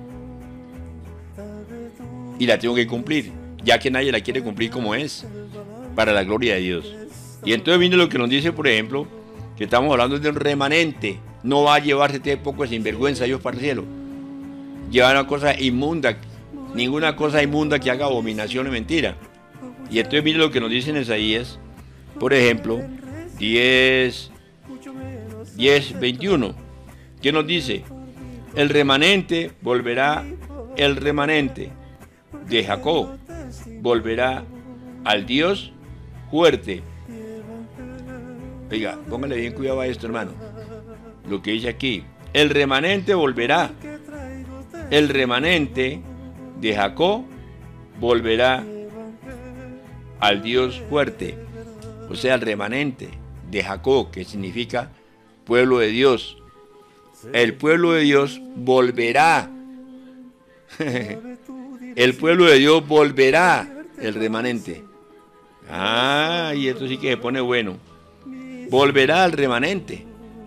Speaker 2: Y la tengo que cumplir, ya que nadie la quiere cumplir como es, para la gloria de Dios. Y entonces viene lo que nos dice, por ejemplo, que estamos hablando de un remanente. No va a llevarse este poco de sinvergüenza Dios para el cielo. Llevar una cosa inmunda, ninguna cosa inmunda que haga abominación y mentira. Y entonces mire lo que nos dice en Isaías, por ejemplo, 10:21. ¿Qué nos dice? El remanente de Jacob volverá al Dios fuerte. Oiga, póngale bien cuidado a esto, hermano. Lo que dice aquí, el remanente volverá. El remanente de Jacob volverá al Dios fuerte. O sea, el remanente de Jacob, que significa pueblo de Dios. El pueblo de Dios volverá. El pueblo de Dios volverá, el remanente. Y esto sí que se pone bueno. Volverá al remanente.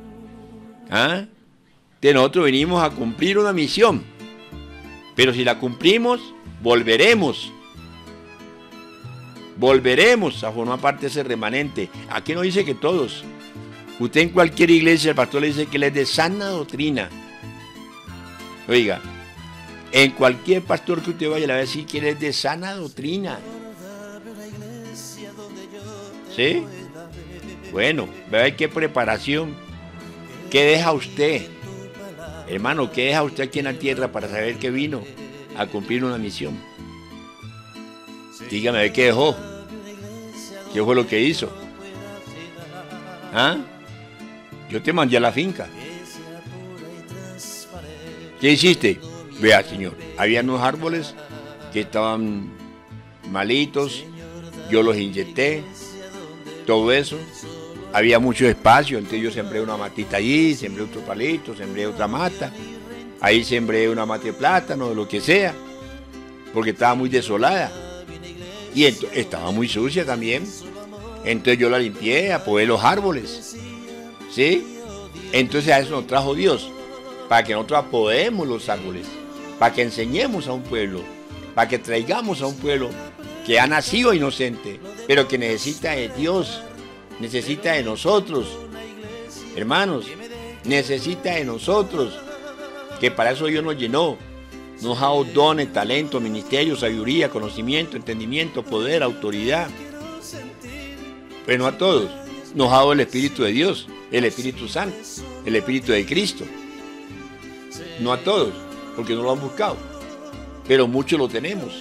Speaker 2: De nosotros venimos a cumplir una misión. Pero si la cumplimos, volveremos. Volveremos a formar parte de ese remanente. Aquí no dice que todos. Usted en cualquier iglesia, el pastor le dice que él es de sana doctrina. Oiga, en cualquier pastor que usted vaya le va a decir que él es de sana doctrina. ¿Sí? Bueno, vea qué preparación. ¿Qué deja usted? Hermano, ¿qué deja usted aquí en la tierra para saber que vino a cumplir una misión? Dígame, ¿qué dejó? ¿Qué fue lo que hizo? Yo te mandé a la finca. ¿Qué hiciste? Vea, Señor, había unos árboles que estaban malitos, yo los inyecté, todo eso. Había mucho espacio, entonces yo sembré una matita allí, sembré otro palito, sembré otra mata. Ahí sembré una mata de plátano, lo que sea, porque estaba muy desolada. Y estaba muy sucia también. Entonces yo la limpié, apodé los árboles. ¿Sí? Entonces a eso nos trajo Dios, para que nosotros apodemos los árboles, para que enseñemos a un pueblo, para que traigamos a un pueblo que ha nacido inocente, pero que necesita de Dios, necesita de nosotros. Hermanos, necesita de nosotros, que para eso Dios nos llenó. Nos ha dado dones, talento, ministerio, sabiduría, conocimiento, entendimiento, poder, autoridad. Pero no a todos. Nos ha dado el Espíritu de Dios, el Espíritu Santo, el Espíritu de Cristo. No a todos, porque no lo han buscado. Pero muchos lo tenemos.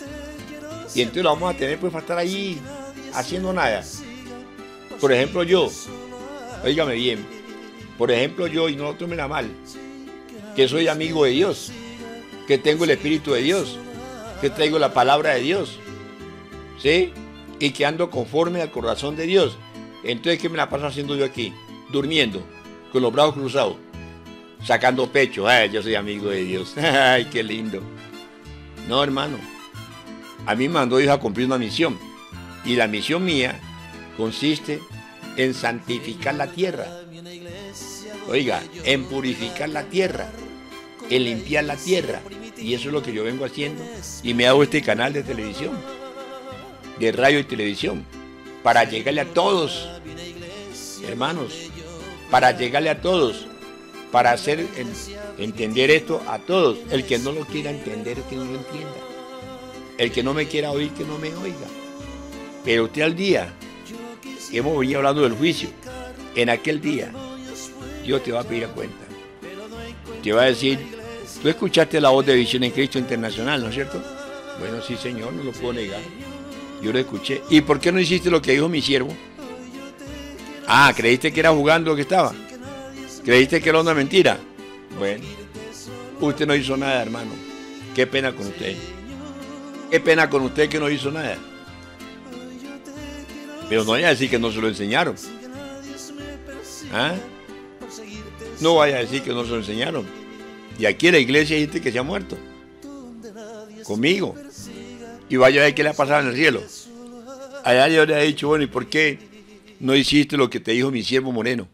Speaker 2: Y entonces lo vamos a tener pues para estar allí haciendo nada. Por ejemplo yo, óigame bien, por ejemplo yo, y no lo tomen a mal, que soy amigo de Dios, que tengo el Espíritu de Dios, que traigo la palabra de Dios, ¿sí? Y que ando conforme al corazón de Dios. Entonces, ¿qué me la paso haciendo yo aquí? Durmiendo, con los brazos cruzados, sacando pecho. Ay, yo soy amigo de Dios. Ay, qué lindo. No, hermano. A mí me mandó Dios a cumplir una misión. Y la misión mía consiste en santificar la tierra. Oiga, en purificar la tierra, en limpiar la tierra. Y eso es lo que yo vengo haciendo. Y me hago este canal de televisión, de radio y televisión, para llegarle a todos, hermanos, para llegarle a todos, para hacer entender esto a todos. El que no lo quiera entender, que no lo entienda. El que no me quiera oír, que no me oiga. Pero usted al día, que hemos venido hablando del juicio, en aquel día, Dios te va a pedir a cuenta. Te va a decir, tú escuchaste la voz de Visión en Cristo Internacional, ¿no es cierto? Bueno, sí, Señor, no lo puedo negar. Yo lo escuché. ¿Y por qué no hiciste lo que dijo mi siervo? Ah, ¿creíste que era jugando lo que estaba? ¿Creíste que era una mentira? Bueno, usted no hizo nada, hermano. Qué pena con usted. Qué pena con usted que no hizo nada. Pero no vaya a decir que no se lo enseñaron. ¿Ah? No vaya a decir que no se lo enseñaron. Y aquí en la iglesia hay gente que se ha muerto. Conmigo. Y vaya a ver qué le ha pasado en el cielo. Allá yo le he dicho, bueno, ¿y por qué no hiciste lo que te dijo mi siervo Moreno?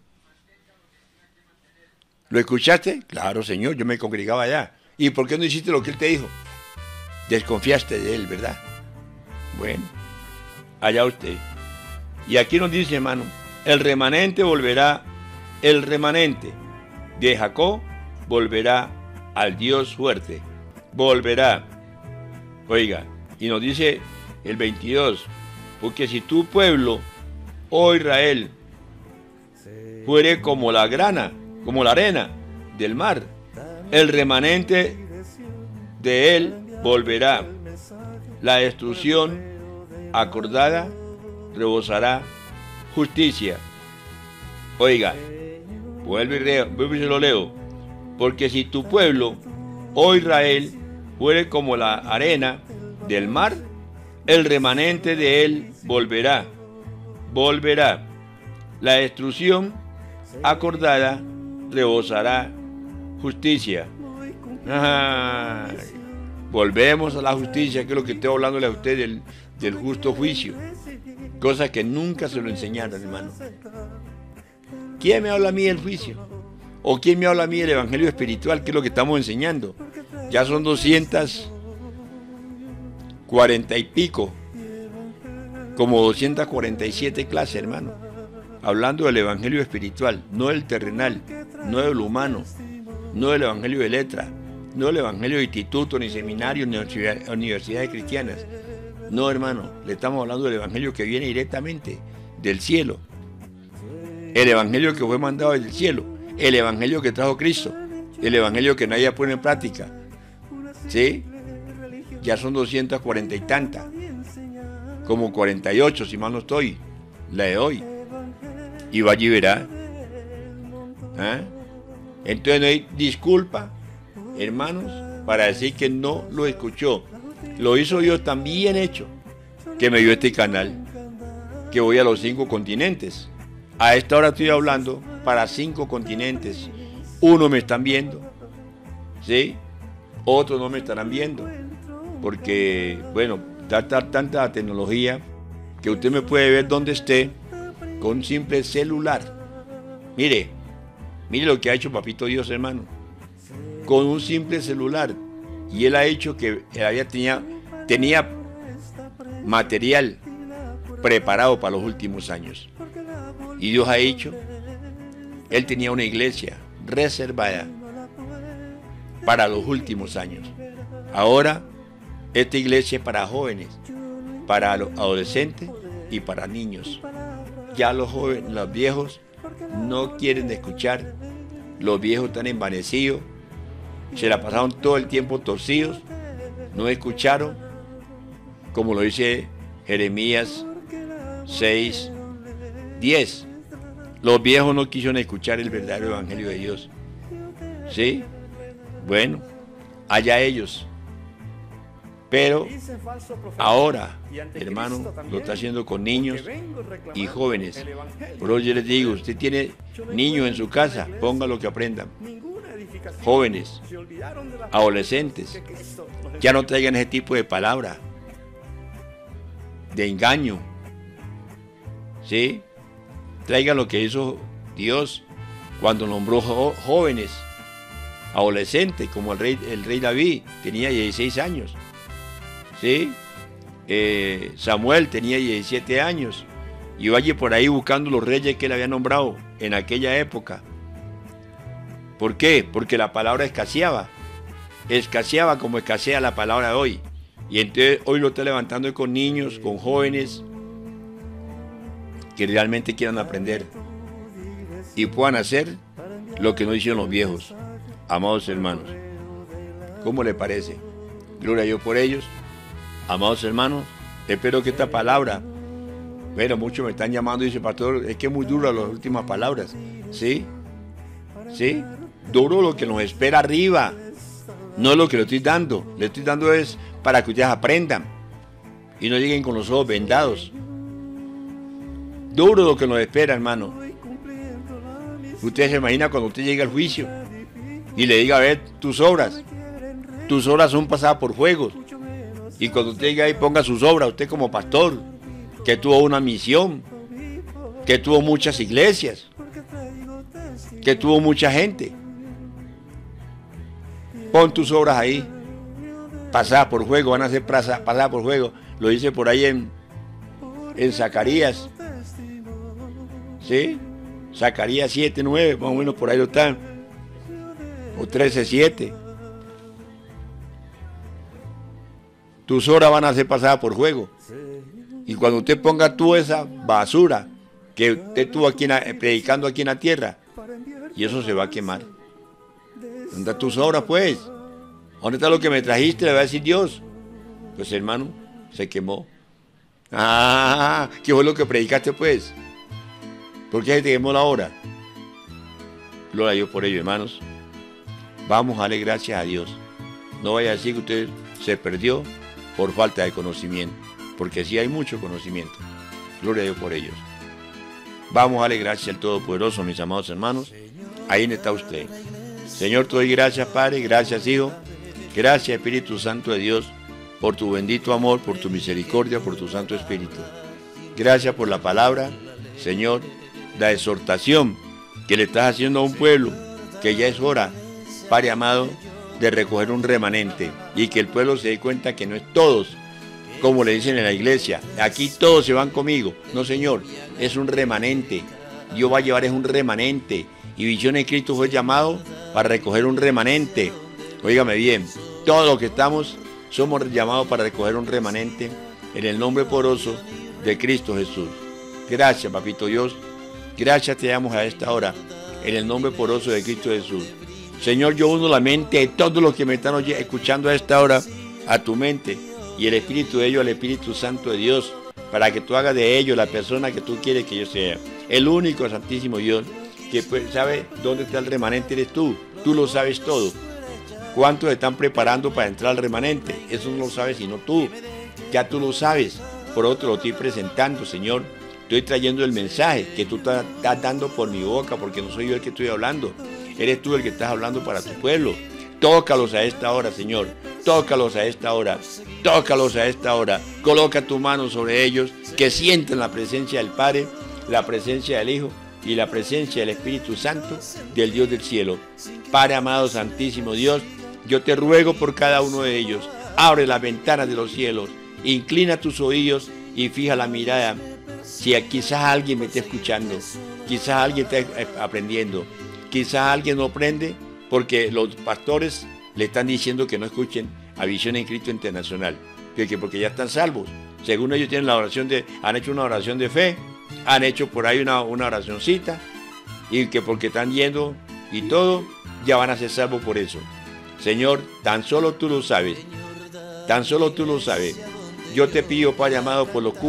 Speaker 2: ¿Lo escuchaste? Claro, Señor, yo me congregaba allá. ¿Y por qué no hiciste lo que él te dijo? Desconfiaste de él, ¿verdad? Bueno, allá usted. Y aquí nos dice, hermano, el remanente volverá, el remanente de Jacob volverá al Dios fuerte. Volverá. Oiga, y nos dice el 22, porque si tu pueblo, oh Israel, fuere como la grana, como la arena del mar, el remanente de él volverá. La destrucción acordada rebosará justicia. Oiga, vuelve y se lo leo. Porque si tu pueblo, oh Israel, fuere como la arena del mar, el remanente de él volverá. Volverá. La destrucción acordada rebosará justicia. Ay, volvemos a la justicia, que es lo que estoy hablándole a usted del justo juicio. Cosas que nunca se lo enseñaron, hermano. ¿Quién me habla a mí del juicio? ¿O quién me habla a mí del evangelio espiritual, que es lo que estamos enseñando? Ya son 240 y pico, como 247 clases, hermano, hablando del evangelio espiritual, no del terrenal, no del humano, no del evangelio de letra, no del evangelio de institutos, ni seminarios, ni universidades cristianas. No, hermano, le estamos hablando del evangelio que viene directamente del cielo, el evangelio que fue mandado del cielo, el evangelio que trajo Cristo, el evangelio que nadie pone en práctica. ¿Sí? Ya son 240 y tantas, como 48 si mal no estoy, la de hoy. Y va allí verá. ¿Ah? Entonces no hay disculpa, hermanos, para decir que no lo escuchó. Lo hizo Dios tan bien hecho, que me dio este canal, que voy a los 5 continentes. A esta hora estoy hablando para 5 continentes. Uno me están viendo, ¿sí? Otros no me estarán viendo, porque, bueno, tanta tecnología que usted me puede ver donde esté con un simple celular. Mire lo que ha hecho Papito Dios, hermano, con un simple celular. Y él ha hecho que tenía material preparado para los últimos años. Y Dios ha hecho Él tenía una iglesia reservada para los últimos años. Ahora, esta iglesia es para jóvenes, para los adolescentes y para niños. Ya los jóvenes, los viejos no quieren escuchar. Los viejos están envanecidos, se la pasaron todo el tiempo torcidos, no escucharon, como lo dice Jeremías 6:10. Los viejos no quisieron escuchar el verdadero evangelio de Dios. ¿Sí? Bueno, allá ellos. Pero ahora, hermano, lo está haciendo con niños y jóvenes. Por eso yo les digo, usted tiene niños en su casa, póngalo que aprendan. Jóvenes, adolescentes, ya no traigan ese tipo de palabra, de engaño. ¿Sí? Traigan lo que hizo Dios cuando nombró jóvenes, adolescentes, como el rey David, tenía 16 años. ¿Sí? Samuel tenía 17 años y vaya por ahí buscando los reyes que él había nombrado en aquella época. ¿Por qué? Porque la palabra escaseaba como escasea la palabra de hoy. Y entonces hoy lo está levantando con niños, con jóvenes que realmente quieran aprender y puedan hacer lo que no hicieron los viejos. Amados hermanos, ¿cómo le parece? Gloria a Dios por ellos. Amados hermanos, espero que esta palabra, bueno, muchos me están llamando y dicen, pastor, es que es muy dura las últimas palabras. ¿Sí? ¿Sí? Duro lo que nos espera arriba, no es lo que le estoy dando. Le estoy dando es para que ustedes aprendan y no lleguen con los ojos vendados. Duro lo que nos espera, hermano. Usted se imagina cuando usted llega al juicio y le diga, a ver, tus obras son pasadas por fuegos. Y cuando usted llegue ahí ponga sus obras, usted como pastor, que tuvo una misión, que tuvo muchas iglesias, que tuvo mucha gente. Pon tus obras ahí, pasadas por fuego, van a ser pasadas por fuego. Lo dice por ahí en Zacarías. ¿Sí? Zacarías 7:9, más o menos por ahí lo están. O 13:7. Tus obras van a ser pasadas por fuego. Y cuando usted ponga toda esa basura que usted estuvo aquí predicando aquí en la tierra, y eso se va a quemar. ¿Dónde están tus obras, pues? ¿Dónde está lo que me trajiste? Le va a decir Dios. Pues, hermano, se quemó. Ah, ¿qué fue lo que predicaste, pues? ¿Por qué se te quemó la obra? Gloria a Dios por ello, hermanos. Vamos a darle gracias a Dios. No vaya a decir que usted se perdió por falta de conocimiento, porque sí hay mucho conocimiento. Gloria a Dios por ellos. Vamos a darle gracias al Todopoderoso, mis amados hermanos. Ahí está usted. Señor, te doy gracias, Padre, gracias, Hijo, gracias, Espíritu Santo de Dios, por tu bendito amor, por tu misericordia, por tu Santo Espíritu. Gracias por la palabra, Señor, la exhortación que le estás haciendo a un pueblo, que ya es hora, Padre amado, de recoger un remanente y que el pueblo se dé cuenta que no es todos, como le dicen en la iglesia, aquí todos se van conmigo. No, Señor, es un remanente. Dios va a llevar es un remanente. Y Visión en Cristo fue llamado para recoger un remanente. Óigame bien, todos los que estamos somos llamados para recoger un remanente en el nombre poderoso de Cristo Jesús. Gracias, Papito Dios. Gracias te damos a esta hora en el nombre poderoso de Cristo Jesús. Señor, yo uno la mente de todos los que me están escuchando a esta hora a tu mente y el espíritu de ellos al Espíritu Santo de Dios, para que tú hagas de ellos la persona que tú quieres que yo sea. El único Santísimo Dios que sabe dónde está el remanente eres tú. Tú lo sabes todo. ¿Cuántos están preparando para entrar al remanente? Eso no lo sabes sino tú. Ya tú lo sabes. Por otro lo estoy presentando, Señor. Estoy trayendo el mensaje que tú estás dando por mi boca, porque no soy yo el que estoy hablando. Eres tú el que estás hablando para tu pueblo. Tócalos a esta hora, Señor. Tócalos a esta hora. Tócalos a esta hora. Coloca tu mano sobre ellos, que sientan la presencia del Padre, la presencia del Hijo y la presencia del Espíritu Santo del Dios del cielo. Padre amado, santísimo Dios, yo te ruego por cada uno de ellos. Abre las ventanas de los cielos. Inclina tus oídos y fija la mirada. Si quizás alguien me está escuchando Quizás alguien está aprendiendo. Quizás alguien no aprende porque los pastores le están diciendo que no escuchen a Visión en Cristo Internacional. Porque ya están salvos. Según ellos tienen han hecho una oración de fe, han hecho por ahí una oracioncita, y que porque están yendo y todo, ya van a ser salvos por eso. Señor, tan solo tú lo sabes. Tan solo tú lo sabes. Yo te pido, Padre amado, por los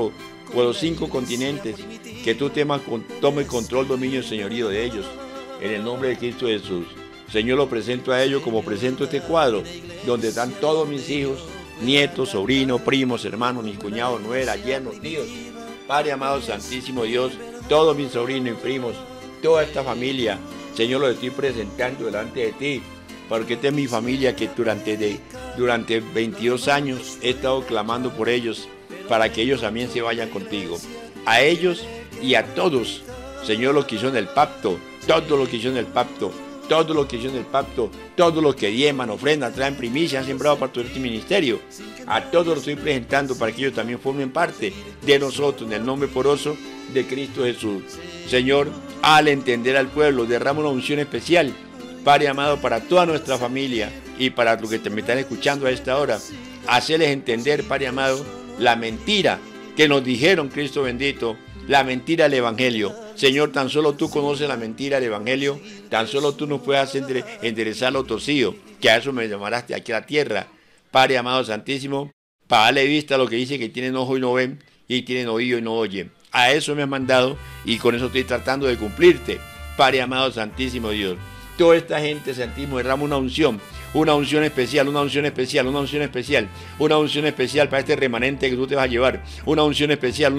Speaker 2: 5 continentes, que tú tomes control, dominio y señorío de ellos. En el nombre de Cristo Jesús. Señor, lo presento a ellos como presento este cuadro, donde están todos mis hijos, nietos, sobrinos, primos, hermanos, mis cuñados, nueras, yernos, tíos. Padre amado, santísimo Dios, todos mis sobrinos y primos, toda esta familia, Señor, lo estoy presentando delante de ti, porque esta es mi familia que durante 22 años he estado clamando por ellos, para que ellos también se vayan contigo. A ellos y a todos, Señor, los que hicieron el pacto, todos los que hicieron el pacto, todos los que hicieron el pacto, todos los que diezman, ofrendan, traen primicias, han sembrado para todo este ministerio. A todos los estoy presentando para que ellos también formen parte de nosotros, en el nombre poderoso de Cristo Jesús. Señor, al entender al pueblo, derrama una unción especial, Padre amado, para toda nuestra familia y para los que me están escuchando a esta hora. Hacerles entender, Padre amado, la mentira que nos dijeron, Cristo bendito, la mentira del Evangelio. Señor, tan solo tú conoces la mentira del Evangelio, tan solo tú nos puedes hacer enderezar lo torcido, que a eso me llamaste aquí a la tierra. Padre amado santísimo, para darle vista a lo que dice que tienen ojo y no ven, y tienen oído y no oyen. A eso me has mandado y con eso estoy tratando de cumplirte. Padre amado santísimo Dios, toda esta gente, santísimo, derrama una unción especial, una unción especial, una unción especial, una unción especial para este remanente que tú te vas a llevar, una unción especial,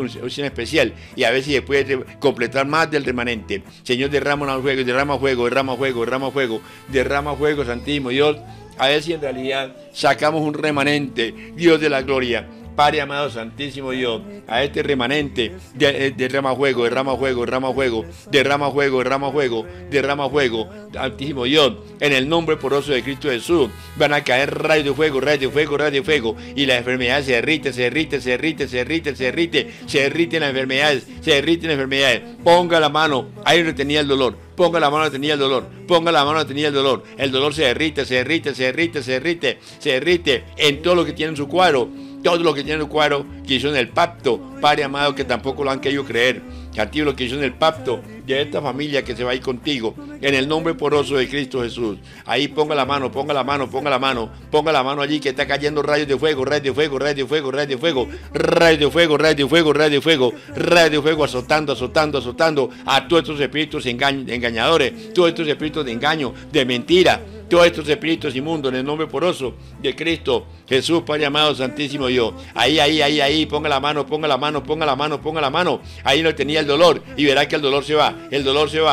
Speaker 2: y a ver si después de completar más del remanente. Señor, derrama fuego, santísimo Dios, a ver si en realidad sacamos un remanente, Dios de la gloria. Padre amado, santísimo Dios, a este remanente, derrama fuego, santísimo Dios, en el nombre poderoso de Cristo Jesús, van a caer rayos de fuego, y la enfermedad se derrite las enfermedades, ponga la mano, ahí donde tenía el dolor, ponga la mano donde tenía el dolor, el dolor se derrite, en todo lo que tiene en su cuadro. Todos los que tienen el cuadro, que hicieron el pacto, Padre amado, que tampoco lo han querido creer. Santiago, los que hicieron el pacto de esta familia que se va a ir contigo, en el nombre poderoso de Cristo Jesús. Ahí ponga la mano allí, que está cayendo rayos de fuego, azotando a todos estos espíritus engañadores, todos estos espíritus de engaño, de mentira, todos estos espíritus inmundos, en el nombre poderoso de Cristo Jesús, Padre amado, santísimo Dios. Ahí, ponga la mano, ahí no tenía el dolor, y verá que el dolor se va, el dolor se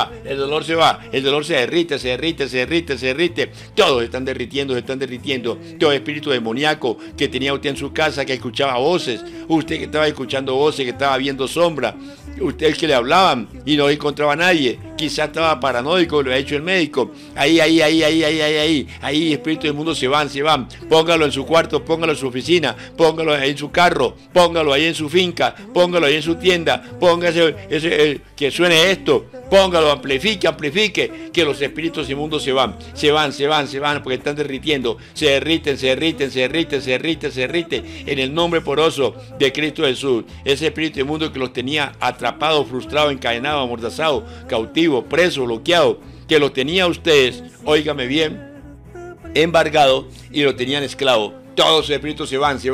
Speaker 2: derrite, todos se están derritiendo, todo espíritu demoníaco que tenía usted en su casa, que escuchaba voces, usted que estaba escuchando voces, que estaba viendo sombra, usted que le hablaban y no encontraba a nadie, quizás estaba paranoico, lo ha hecho el médico, ahí, espíritus del mundo se van, póngalo en su cuarto, póngalo en su oficina, póngalo ahí en su carro, póngalo ahí en su finca, póngalo ahí en su tienda, póngase que suene esto, póngalo, amplifique, que los espíritus inmundos se van, porque están derritiendo, se derriten, en el nombre poderoso de Cristo Jesús. Ese espíritu inmundo que los tenía atrapados, frustrados, encadenados, amordazados, cautivos, presos, bloqueados, que los tenía ustedes, óigame bien, embargado, y lo tenían esclavo. Todos los espíritus se van, se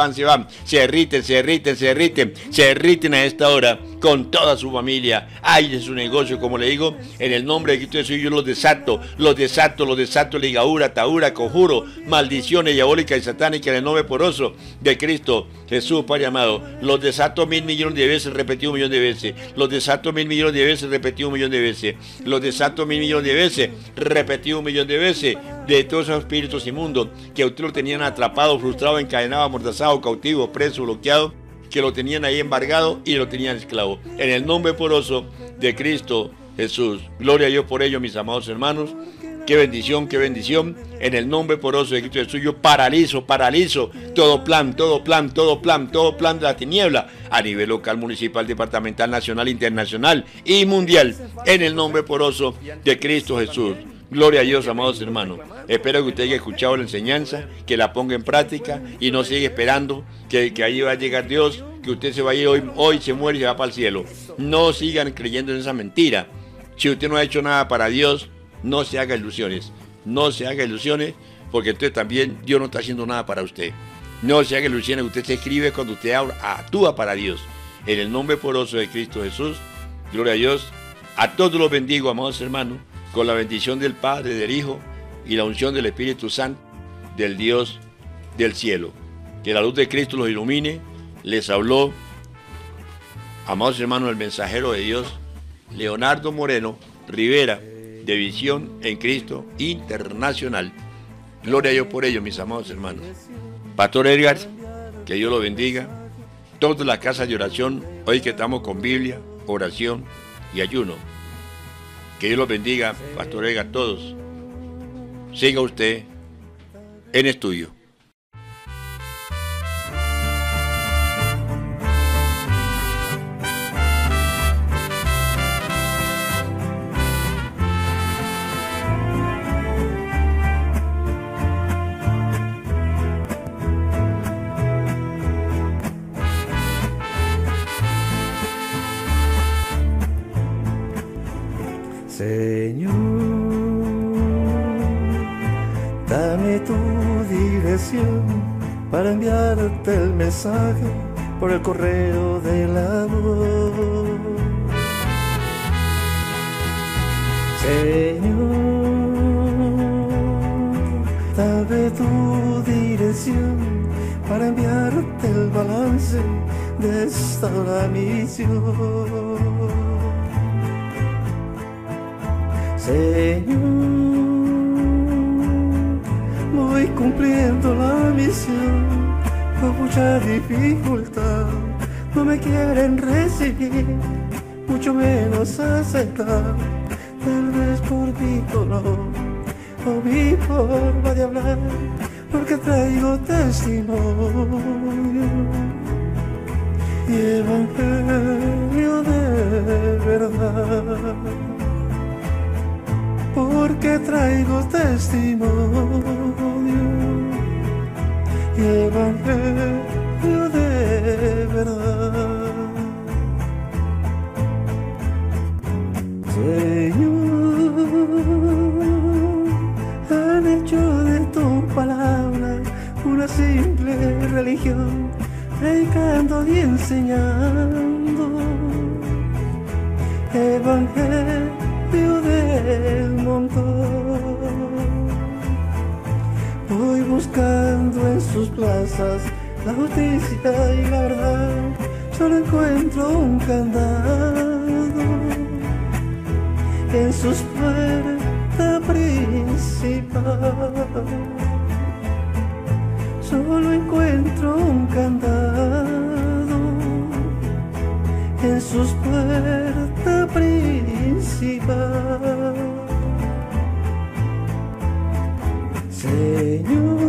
Speaker 2: derriten a esta hora con toda su familia. Ay de su negocio, como le digo, en el nombre de Cristo Jesús, yo los desato, ligadura, taura, conjuro, maldiciones diabólicas y satánicas en el nombre poderoso de Cristo Jesús, Padre amado. Los desato 1.000 millones de veces, repetido 1 millón de veces. Los desato 1.000 millones de veces, repetido 1 millón de veces. Los desato 1.000 millones de veces, repetido 1 millón de veces, de todos esos espíritus inmundos que a usted lo tenían atrapado, frustrado, encadenado, amordazado, cautivo, preso, bloqueado, que lo tenían ahí embargado y lo tenían esclavo. En el nombre poderoso de Cristo Jesús. Gloria a Dios por ello, mis amados hermanos. Qué bendición, qué bendición. En el nombre poderoso de Cristo Jesús, yo paralizo todo plan de la tiniebla a nivel local, municipal, departamental, nacional, internacional y mundial. En el nombre poderoso de Cristo Jesús. Gloria a Dios, amados hermanos. Espero que usted haya escuchado la enseñanza, que la ponga en práctica y no siga esperando que ahí va a llegar Dios, que usted se va a ir hoy se muere y se va para el cielo. No sigan creyendo en esa mentira. Si usted no ha hecho nada para Dios, no se haga ilusiones. No se haga ilusiones, porque entonces también Dios no está haciendo nada para usted. No se haga ilusiones, usted se escribe cuando usted actúa para Dios. En el nombre poderoso de Cristo Jesús, gloria a Dios. A todos los bendigo, amados hermanos, con la bendición del Padre, del Hijo y la unción del Espíritu Santo, del Dios del cielo. Que la luz de Cristo los ilumine. Les habló, amados hermanos, el mensajero de Dios, Leonardo Moreno Rivera, de Visión en Cristo Internacional. Gloria a Dios por ello, mis amados hermanos. Pastor Edgar, que Dios lo bendiga. Todas las casas de oración, hoy que estamos con Biblia, oración y ayuno. Que Dios los bendiga, Pastor Edgar, todos. Siga usted en estudio.
Speaker 1: Señor, dame tu dirección para enviarte el mensaje por el correo del amor. Señor, dame tu dirección para enviarte el balance de esta misión. Señor, voy cumpliendo la misión, con mucha dificultad, no me quieren recibir, mucho menos aceptar, tal vez por mi dolor o mi forma de hablar, porque traigo testimonio y evangelio de verdad. Porque traigo testimonio y evangelio de verdad. Señor, han hecho de tu palabra una simple religión, predicando y enseñando evangelio del montón. Voy buscando en sus plazas la justicia y la verdad, solo encuentro un candado en sus puertas principal. Solo encuentro un candado en sus puertas principal. Señor,